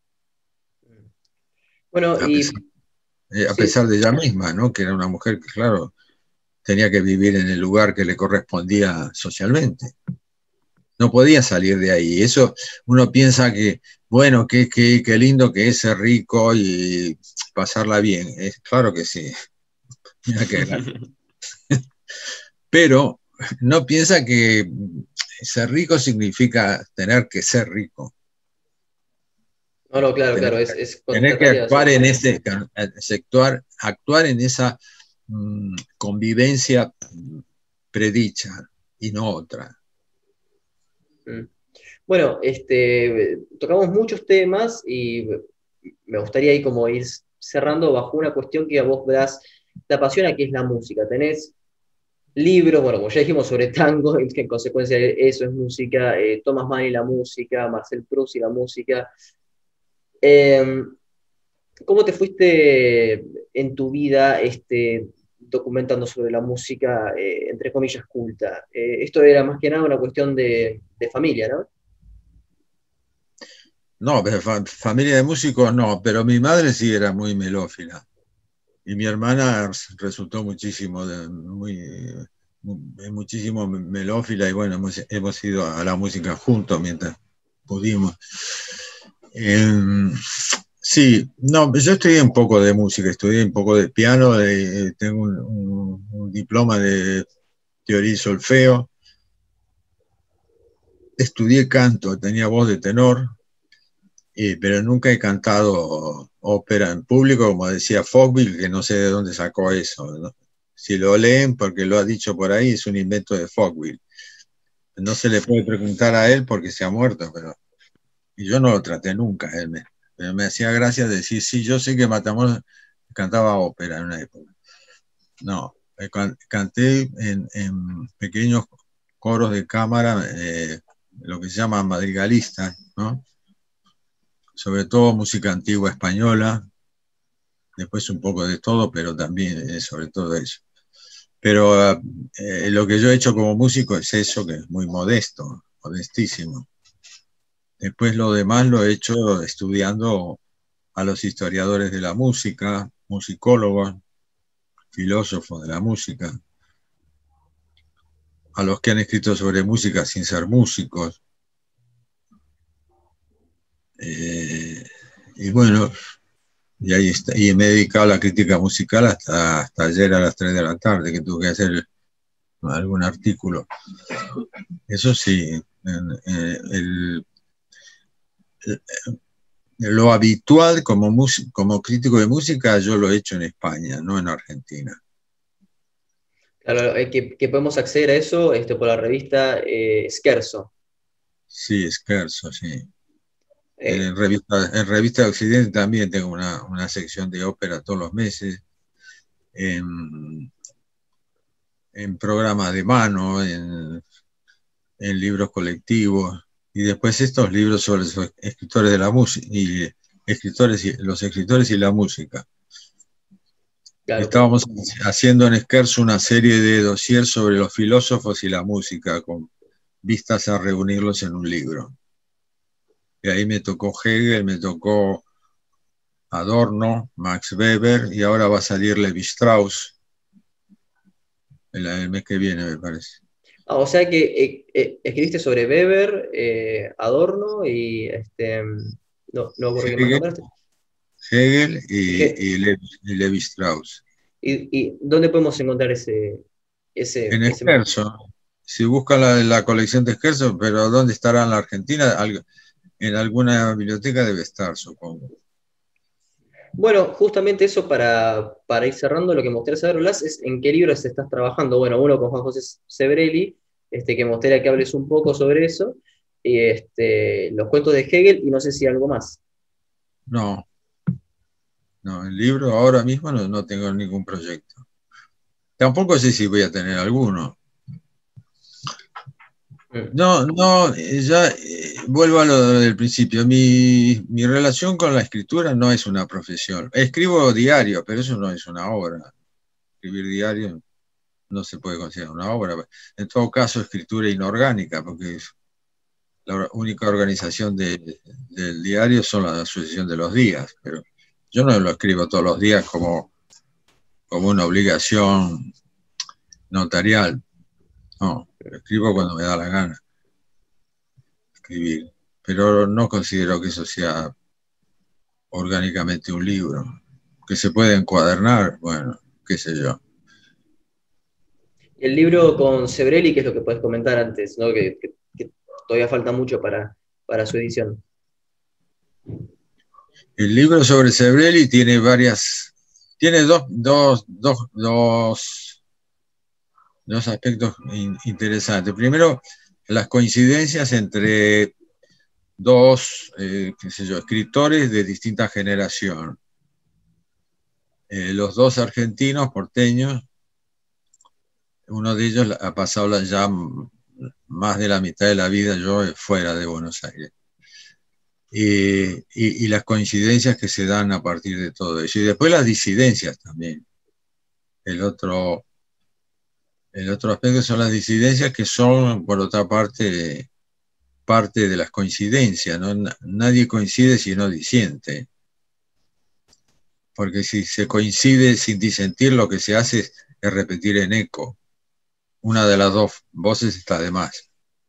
Bueno, a pesar de ella misma, ¿no? Que era una mujer que, claro, tenía que vivir en el lugar que le correspondía socialmente. No podía salir de ahí. Eso uno piensa que, bueno, qué lindo que es ser rico y pasarla bien. Claro que sí. Mira que pero no piensa que ser rico significa tener que ser rico. No, claro, tener que actuar en ese sector, actuar en esa convivencia predicha y no otra. Bueno, tocamos muchos temas y me gustaría ahí como ir cerrando bajo una cuestión que a vos, Blas, te apasiona, que es la música. Tenés libros, bueno, como ya dijimos sobre tango, que en consecuencia eso es música, Thomas Mann y la música, Marcel Proust y la música. ¿Cómo te fuiste en tu vida documentando sobre la música, entre comillas, culta? Esto era más que nada una cuestión de familia, ¿no? No, familia de músicos no, pero mi madre sí era muy melófila. Y mi hermana resultó muy muchísimo melófila y bueno, hemos ido a la música juntos mientras pudimos. Sí, no, yo estudié un poco de música, estudié un poco de piano, tengo un diploma de teoría y solfeo, estudié canto, tenía voz de tenor, pero nunca he cantado ópera en público, como decía Fogville, que no sé de dónde sacó eso, ¿no? Si lo leen, porque lo ha dicho por ahí, es un invento de Fogville. No se le puede preguntar a él porque se ha muerto, pero y yo no lo traté nunca. Pero me hacía gracia decir, sí, yo sé que Matamoros cantaba ópera en una época. No, canté en pequeños coros de cámara, lo que se llama madrigalistas, ¿no? Sobre todo música antigua española, después un poco de todo, pero también sobre todo eso. Pero lo que yo he hecho como músico es eso, que es muy modesto, modestísimo. Después lo demás lo he hecho estudiando a los historiadores de la música, musicólogos, filósofos de la música, a los que han escrito sobre música sin ser músicos. Y bueno, y ahí está, y me he dedicado a la crítica musical hasta ayer a las 3 de la tarde, que tuve que hacer algún artículo. Eso sí, lo habitual como crítico de música yo lo he hecho en España, no en Argentina. Claro, que podemos acceder a eso por la revista Scherzo. Sí, Scherzo, sí. Eh, Revista de Occidente también tengo una sección de ópera todos los meses, en programas de mano, en libros colectivos, y después estos libros sobre los escritores de la música, y los escritores y la música. claro, Estábamos haciendo en Scherzo una serie de dossiers sobre los filósofos y la música, con vistas a reunirlos en un libro. Y ahí me tocó Hegel, me tocó Adorno, Max Weber, y ahora va a salir Levi Strauss el mes que viene, me parece. o sea que escribiste sobre Weber, Adorno y no ocurre que más nombraste. Hegel Je- y Levi Strauss. ¿Y dónde podemos encontrar En Scherzo, si buscan la colección de Scherzo, pero ¿dónde estará en la Argentina? En alguna biblioteca debe estar, supongo. Bueno, justamente eso para ir cerrando, lo que me gustaría saber, Blas, es en qué libros estás trabajando. Bueno, uno con Juan José Sebrelli, que me gustaría que hables un poco sobre eso, y los cuentos de Hegel, y no sé si algo más. No, el libro ahora mismo no tengo ningún proyecto. Tampoco sé si voy a tener alguno. No, ya vuelvo a lo del principio. Mi relación con la escritura no es una profesión. Escribo diario, pero eso no es una obra. Escribir diario no se puede considerar una obra. En todo caso, escritura inorgánica, porque la única organización del diario son la asociación de los días, pero yo no lo escribo todos los días como una obligación notarial. No, lo escribo cuando me da la gana escribir, pero no considero que eso sea orgánicamente un libro. Que se puede encuadernar, bueno, qué sé yo. El libro con Sebrelli, ¿qué es lo que puedes comentar antes? ¿No? Que todavía falta mucho para su edición. El libro sobre Sebrelli tiene dos aspectos interesantes. Primero, las coincidencias entre dos, qué sé yo, escritores de distinta generación. Los dos argentinos, porteños, uno de ellos ha pasado ya más de la mitad de la vida yo fuera de Buenos Aires. Y las coincidencias que se dan a partir de todo eso. Y después las disidencias también. El otro aspecto son las disidencias, que son, por otra parte de las coincidencias, ¿no? Nadie coincide si no disiente. Porque si se coincide sin disentir, lo que se hace es repetir en eco una de las dos voces está de más.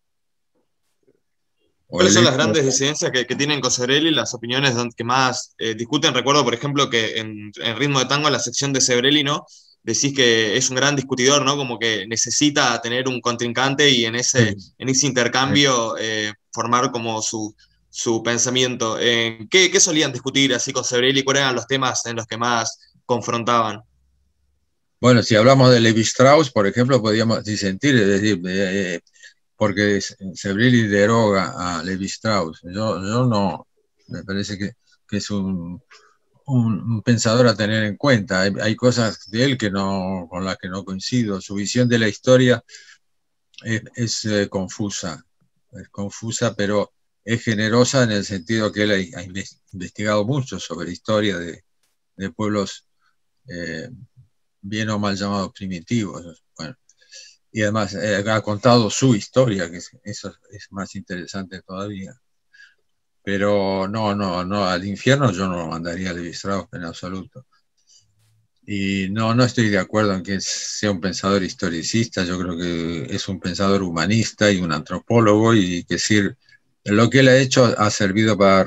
¿Cuáles son las grandes disidencias que tienen Cosebrelli, las opiniones que más discuten? Recuerdo, por ejemplo, que en Ritmo de Tango, en la sección de Sebrelli, ¿no? Decís que es un gran discutidor, ¿no? Como que necesita tener un contrincante y en ese intercambio formar como su pensamiento. ¿Qué solían discutir así con Sebrelli? ¿Cuáles eran los temas en los que más confrontaban? Bueno, si hablamos de Levi Strauss, por ejemplo, podríamos disentir, es decir, porque Sebrelli deroga a Levi Strauss. Yo no, me parece que es un pensador a tener en cuenta. Hay cosas de él con las que no coincido. Su visión de la historia es confusa, pero es generosa en el sentido que él ha investigado mucho sobre historia de pueblos bien o mal llamados primitivos. Bueno, y además ha contado su historia, que eso es más interesante todavía. Pero no, al infierno yo no lo mandaría a Levi Strauss en absoluto. Y no estoy de acuerdo en que sea un pensador historicista. Yo creo que es un pensador humanista y un antropólogo, y que lo que él ha hecho ha servido para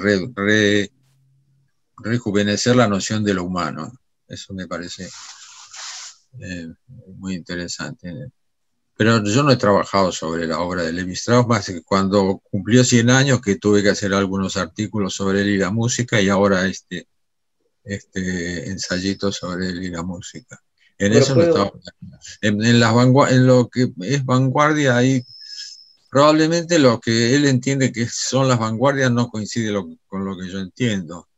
rejuvenecer la noción de lo humano. Eso me parece muy interesante. Pero yo no he trabajado sobre la obra de Levi Strauss, más que cuando cumplió 100 años, que tuve que hacer algunos artículos sobre él y la música, y ahora este ensayito sobre él y la música. En eso no estaba. En lo que es vanguardia, ahí probablemente lo que él entiende que son las vanguardias no coincide con lo que yo entiendo.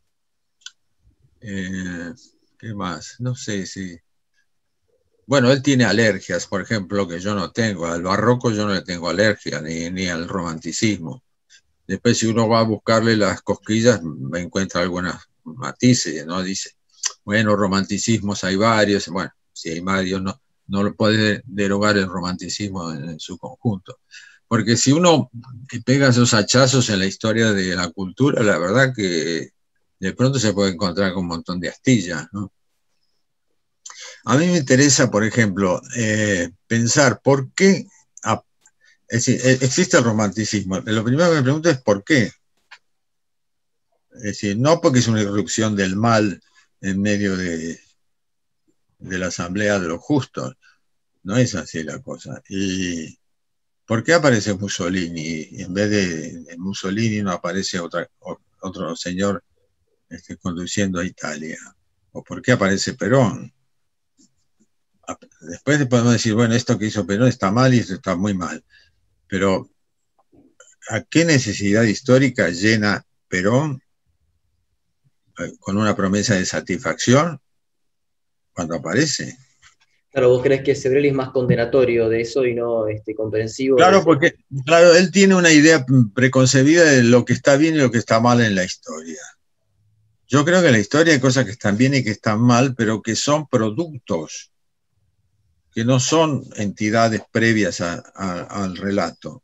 ¿Qué más? No sé si... Bueno, él tiene alergias, por ejemplo, que yo no tengo. Al barroco yo no le tengo alergia, ni al romanticismo. Después, si uno va a buscarle las cosquillas, encuentra algunas matices, ¿no? Dice, bueno, romanticismos hay varios. Bueno, si hay varios, no lo puede derogar el romanticismo en su conjunto. Porque si uno pega esos hachazos en la historia de la cultura, la verdad que de pronto se puede encontrar con un montón de astillas, ¿no? A mí me interesa, por ejemplo, pensar por qué es decir, existe el romanticismo. Lo primero que me pregunto es por qué. Es decir, no porque es una irrupción del mal en medio de la asamblea de los justos. No es así la cosa. ¿Y por qué aparece Mussolini? Y en vez de Mussolini no aparece otro señor conduciendo a Italia. ¿O por qué aparece Perón? Después podemos decir, bueno, esto que hizo Perón está mal y esto está muy mal. Pero, ¿a qué necesidad histórica llena Perón con una promesa de satisfacción cuando aparece? Claro, ¿vos crees que Sebrelli es más condenatorio de eso y no comprensivo? Claro, porque él tiene una idea preconcebida de lo que está bien y lo que está mal en la historia. Yo creo que en la historia hay cosas que están bien y que están mal, pero que son productos, que no son entidades previas al relato.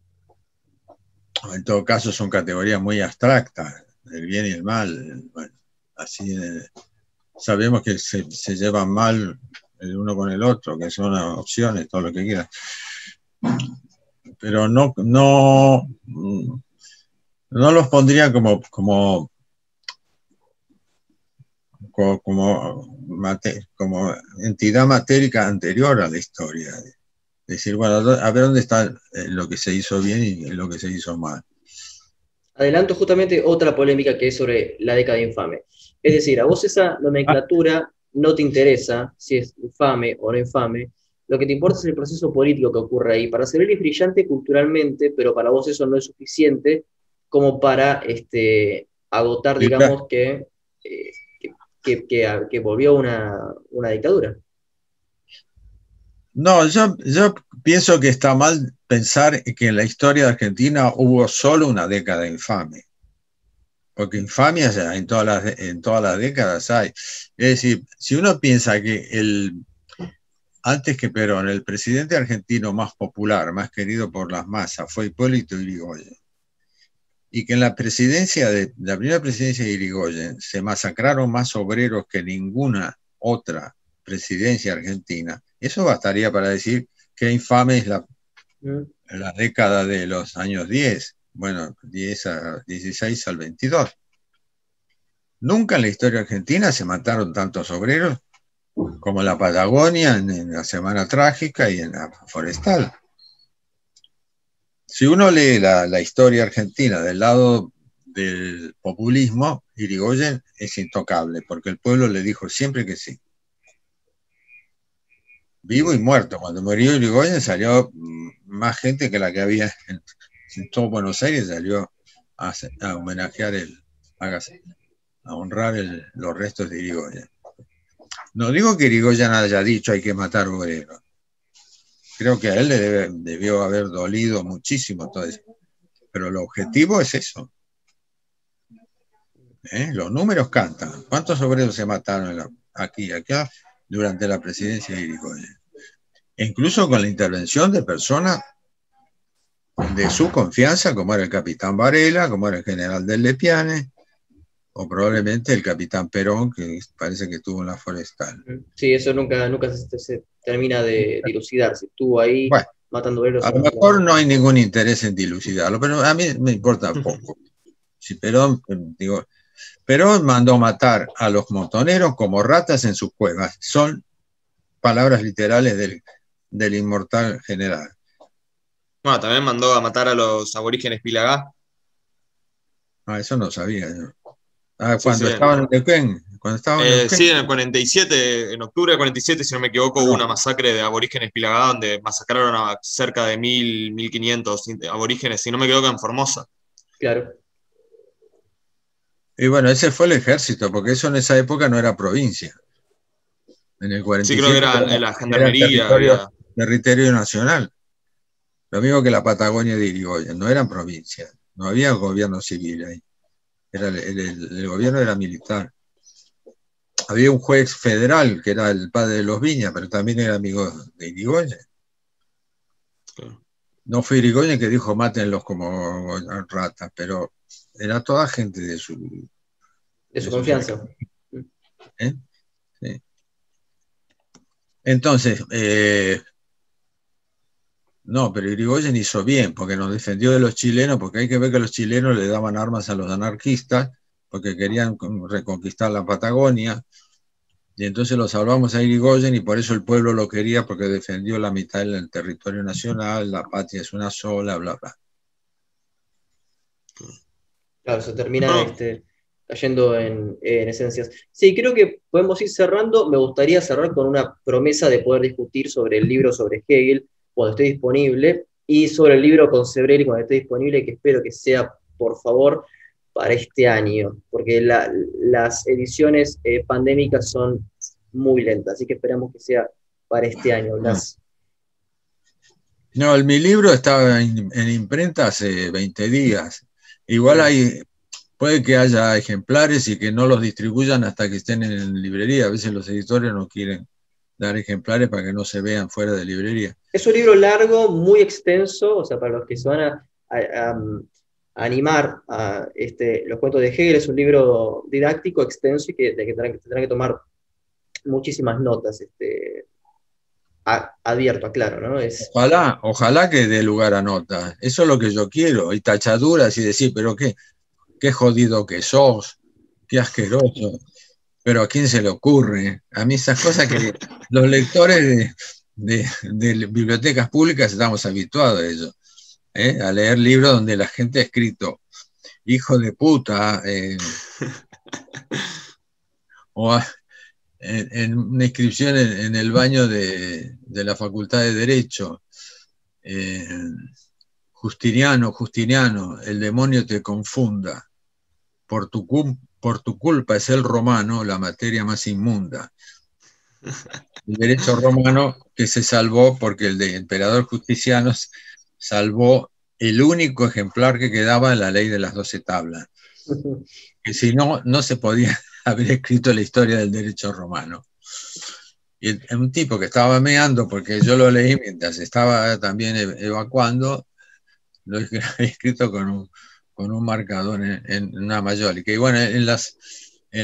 En todo caso son categorías muy abstractas, el bien y el mal. Bueno, así sabemos que se llevan mal el uno con el otro, que son opciones, todo lo que quieras. Pero no los pondría como entidad matérica anterior a la historia. Decir, bueno, a ver dónde está lo que se hizo bien y lo que se hizo mal. Adelanto justamente otra polémica que es sobre la década infame. Es decir, a vos esa nomenclatura no te interesa si es infame o no infame. Lo que te importa es el proceso político que ocurre ahí. Para Sebrelli es brillante culturalmente, pero para vos eso no es suficiente como para agotar, digamos, que volvió una dictadura. No, yo pienso que está mal pensar que en la historia de Argentina hubo solo una década infame, porque infamias en todas las décadas hay. Es decir, si uno piensa que antes que Perón, el presidente argentino más popular, más querido por las masas, fue Hipólito Yrigoyen, y que en la primera presidencia de Yrigoyen se masacraron más obreros que ninguna otra presidencia argentina, eso bastaría para decir qué infame es Mm. la década de los años 10, bueno, 16 al 22. Nunca en la historia argentina se mataron tantos obreros como en la Patagonia, en la Semana Trágica y en la Forestal. Si uno lee la historia argentina del lado del populismo, Irigoyen es intocable, porque el pueblo le dijo siempre que sí. Vivo y muerto. Cuando murió Irigoyen salió más gente que la que había en todo Buenos Aires, salió a homenajear, a honrar los restos de Irigoyen. No digo que Irigoyen haya dicho hay que matar obreros. Creo que a él le debió haber dolido muchísimo todo eso. Pero el objetivo es eso. Los números cantan. ¿Cuántos obreros se mataron aquí y acá durante la presidencia de Irigoyen? E incluso con la intervención de personas de su confianza, como era el capitán Varela, como era el general del Lepiane, o probablemente el capitán Perón, que parece que estuvo en la Forestal. Sí, eso nunca se termina de dilucidar, si estuvo ahí bueno, matando obreros. A lo mejor no hay ningún interés en dilucidarlo, pero a mí me importa poco. Si Perón, digo, Perón mandó matar a los montoneros como ratas en sus cuevas. Son palabras literales del inmortal general. Bueno, también mandó a matar a los aborígenes Pilagá. Ah, eso no sabía yo. Sí, estaban en Neuquén. Sí, en el 47, en octubre del 47, si no me equivoco, hubo una masacre de aborígenes Pilagá donde masacraron a cerca de 1.500 aborígenes, si no me equivoco, en Formosa. Claro. Y bueno, ese fue el ejército, porque eso en esa época no era provincia. En el 47 sí, creo que era la gendarmería. Territorio nacional. Lo mismo que la Patagonia de Irigoyen, no eran provincias, no había gobierno civil ahí. El gobierno era militar. Había un juez federal que era el padre de los Viñas, pero también era amigo de Irigoyen. Claro. No fue Irigoyen que dijo mátenlos como ratas, pero era toda gente de su confianza. Sí. Entonces, no, pero Irigoyen hizo bien, porque nos defendió de los chilenos, porque hay que ver que los chilenos le daban armas a los anarquistas, porque querían reconquistar la Patagonia, y entonces lo salvamos a Irigoyen, y por eso el pueblo lo quería, porque defendió la mitad del territorio nacional, la patria es una sola, bla, bla. Claro, se termina cayendo en esencias. Sí, creo que podemos ir cerrando. Me gustaría cerrar con una promesa de poder discutir sobre el libro sobre Hegel cuando esté disponible, y sobre el libro con Sebrelli cuando esté disponible, que espero que sea, por favor, para este año, porque las ediciones pandémicas son muy lentas, así que esperamos que sea para este año. No, mi libro estaba en imprenta hace 20 días. Igual puede que haya ejemplares y que no los distribuyan hasta que estén en librería. A veces los editores no quieren dar ejemplares para que no se vean fuera de librería. Es un libro largo, muy extenso, o sea, para los que se van a animar a los cuentos de Hegel, es un libro didáctico, extenso, y que tendrán que tomar muchísimas notas. Advierto, aclaro, ¿no? Ojalá que dé lugar a notas. Eso es lo que yo quiero. Y tachaduras y decir, pero qué jodido que sos, qué asqueroso. Pero ¿a quién se le ocurre? A mí esas cosas que los lectores de bibliotecas públicas estamos habituados a ello. A leer libros donde la gente ha escrito hijo de puta, o en una inscripción en el baño de la Facultad de Derecho, Justiniano, el demonio te confunda, por tu culpa es el romano la materia más inmunda. El derecho romano que se salvó porque el emperador Justiniano salvó el único ejemplar que quedaba en la ley de las 12 tablas. Que si no, no se podía haber escrito la historia del derecho romano. Y un tipo que estaba meando, porque yo lo leí mientras estaba también evacuando, lo he escrito con un marcador en una mayólica. Y bueno, en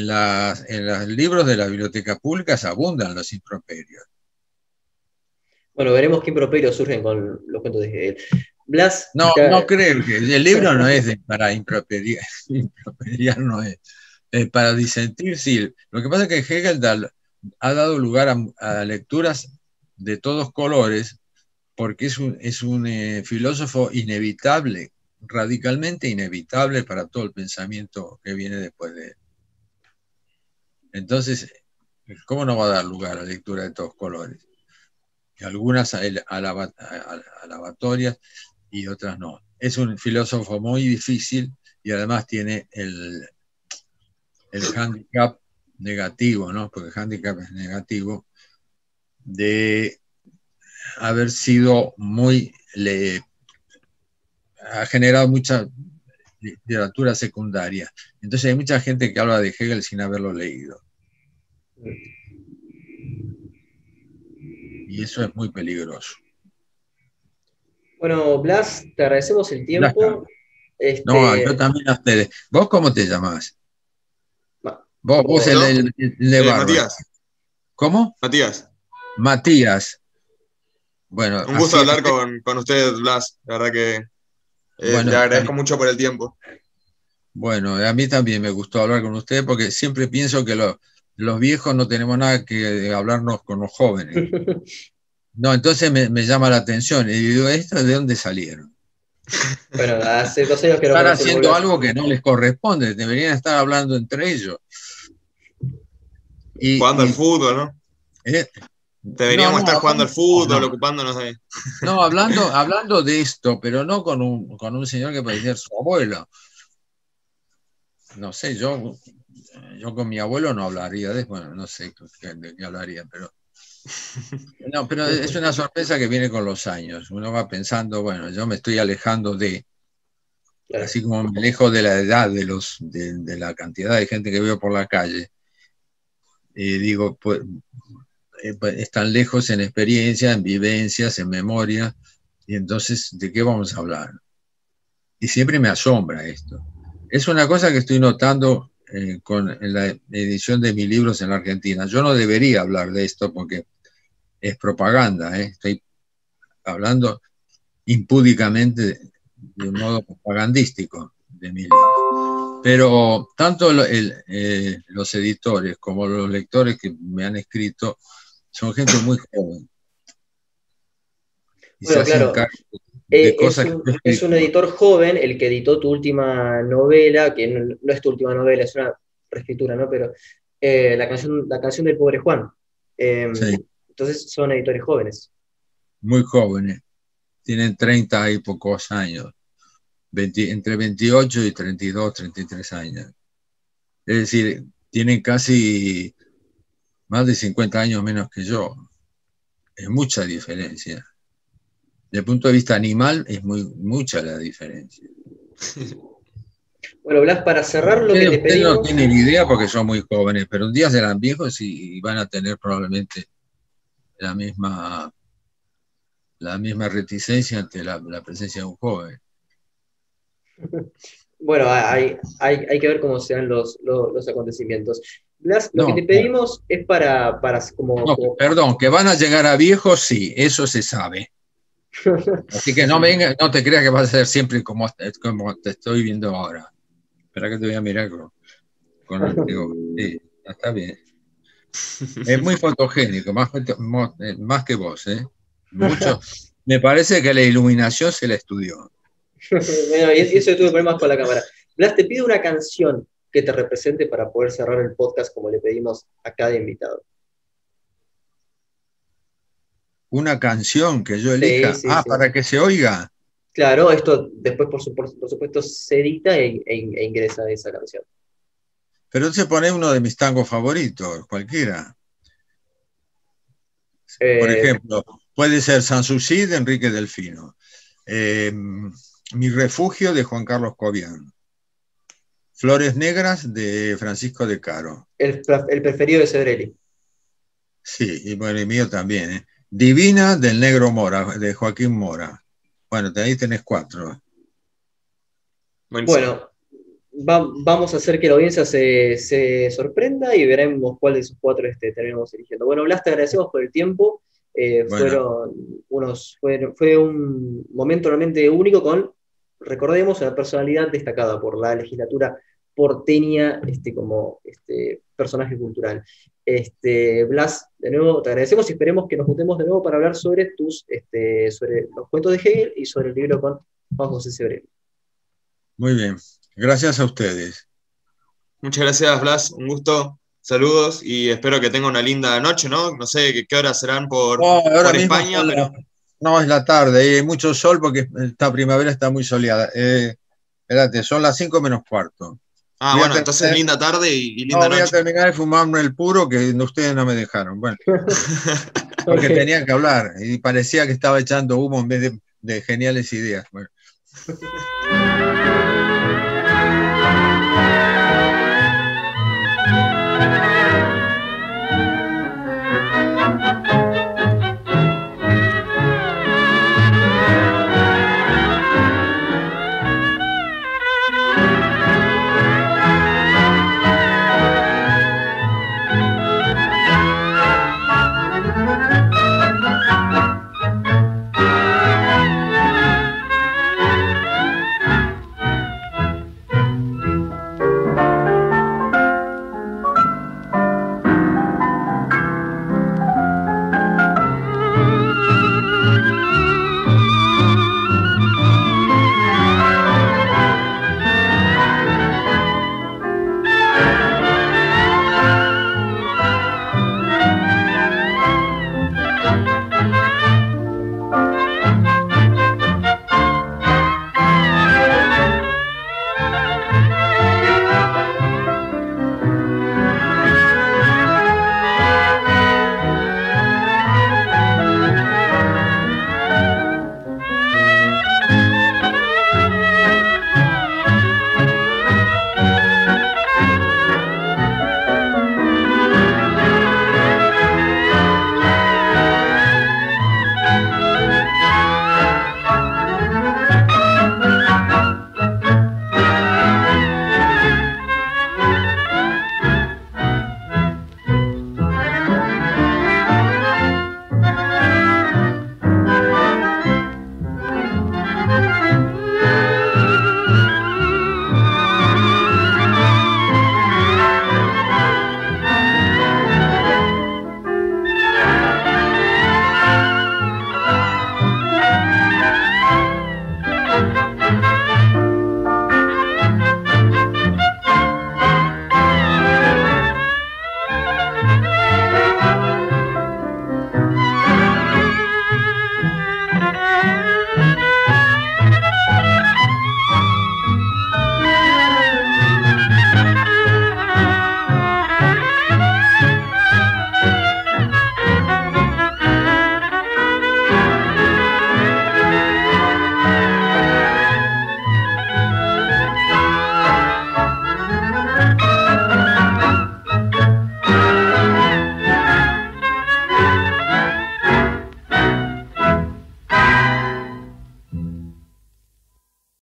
los libros de las bibliotecas públicas abundan los improperios. Bueno, veremos qué improperios surgen con los cuentos de Hegel. Blas, No, no creo que el libro no es para improperiar, improperiar no es para disentir, sí. Lo que pasa es que Hegel ha dado lugar a lecturas de todos colores, porque es un filósofo inevitable, radicalmente inevitable para todo el pensamiento que viene después de él. Entonces, ¿cómo no va a dar lugar a lectura de todos colores? Y algunas alabatorias y otras no. Es un filósofo muy difícil y además tiene el hándicap negativo, ¿no? Porque el hándicap es negativo, de haber sido ha generado mucha literatura secundaria. Entonces hay mucha gente que habla de Hegel sin haberlo leído. Y eso es muy peligroso. Bueno, Blas, te agradecemos el tiempo. No, yo también a ustedes. ¿Vos cómo te llamás? Vos el de barba. Matías. ¿Cómo? Matías. Matías. Bueno, un gusto hablar con usted, Blas. La verdad que le agradezco mucho por el tiempo. Bueno, a mí también me gustó hablar con usted porque siempre pienso que los viejos no tenemos nada que hablarnos con los jóvenes. No, entonces me llama la atención y digo, ¿estos de dónde salieron? Bueno, hace 2 años que no están haciendo algo que no les corresponde, deberían estar hablando entre ellos. Jugando al fútbol, ¿no? Deberíamos estar jugando al fútbol, ocupándonos de... No, hablando de esto, pero no con un señor que parecía su abuelo. No sé, yo con mi abuelo no hablaría bueno, no sé de qué hablaría, pero... No, pero es una sorpresa que viene con los años. Uno va pensando, bueno, yo me estoy alejando así como me alejo de la edad de la cantidad de gente que veo por la calle. Y digo, pues, están lejos en experiencia, en vivencias, en memoria, y entonces, ¿de qué vamos a hablar? Y siempre me asombra esto. Es una cosa que estoy notando en la edición de mis libros en la Argentina. Yo no debería hablar de esto porque es propaganda, estoy hablando impúdicamente de un modo propagandístico de mis libros. Pero tanto los editores como los lectores que me han escrito son gente muy joven. Y bueno, claro, es un editor joven el que editó tu última novela, que no es tu última novela, es una reescritura, ¿no? Pero la canción del pobre Juan. Sí. Entonces son editores jóvenes. Muy jóvenes. Tienen 30 y pocos años. Entre 28 y 32, 33 años. Es decir, tienen casi más de 50 años menos que yo. Es mucha diferencia. Desde el punto de vista animal, es mucha la diferencia. Bueno, Blas, para cerrar lo que te pedimos... Ustedes no tienen idea porque son muy jóvenes, pero un día serán viejos y van a tener probablemente la misma reticencia ante la presencia de un joven. Bueno, hay que ver cómo se dan los acontecimientos. Blas, lo que te pedimos es para perdón, que van a llegar a viejos, sí, eso se sabe. Así que no te creas que va a ser siempre como te estoy viendo ahora. Espera que te voy a mirar sí, está bien. Es muy fotogénico, más que vos, ¿eh? Mucho. Me parece que la iluminación se la estudió. Bueno, y eso tuve problemas con la cámara. Blas, te pido una canción que te represente para poder cerrar el podcast como le pedimos a cada invitado. Una canción que yo elija. Sí. Para que se oiga. Claro, esto después por supuesto se edita e ingresa esa canción. Pero se pone uno de mis tangos favoritos, cualquiera. Por ejemplo, puede ser Sanssouci de Enrique Delfino. Mi refugio de Juan Carlos Cobian. Flores negras de Francisco de Caro. El preferido de Cedrelli. Sí, y bueno, el mío también. Divina del Negro Mora, de Joaquín Mora. Bueno, ahí tenés 4. Bueno, vamos a hacer que la audiencia se sorprenda y veremos cuál de esos 4 terminamos eligiendo. Bueno, Blas, te agradecemos por el tiempo Bueno. Fue un momento realmente único con, recordemos, una personalidad destacada por la legislatura porteña como personaje cultural. Blas, de nuevo te agradecemos y esperemos que nos juntemos de nuevo para hablar sobre sobre los cuentos de Hegel y sobre el libro con Juan José Sebreno. Muy bien, gracias a ustedes. Muchas gracias, Blas, un gusto, saludos y espero que tenga una linda noche, ¿no? No sé qué horas serán por España, pero... No, es la tarde, hay mucho sol porque esta primavera está muy soleada. Espérate, son las 5 menos cuarto. Ah, bueno, entonces linda tarde y linda noche. Voy a terminar de fumarme el puro que ustedes no me dejaron. Bueno, porque tenía que hablar y parecía que estaba echando humo en vez de geniales ideas. Bueno.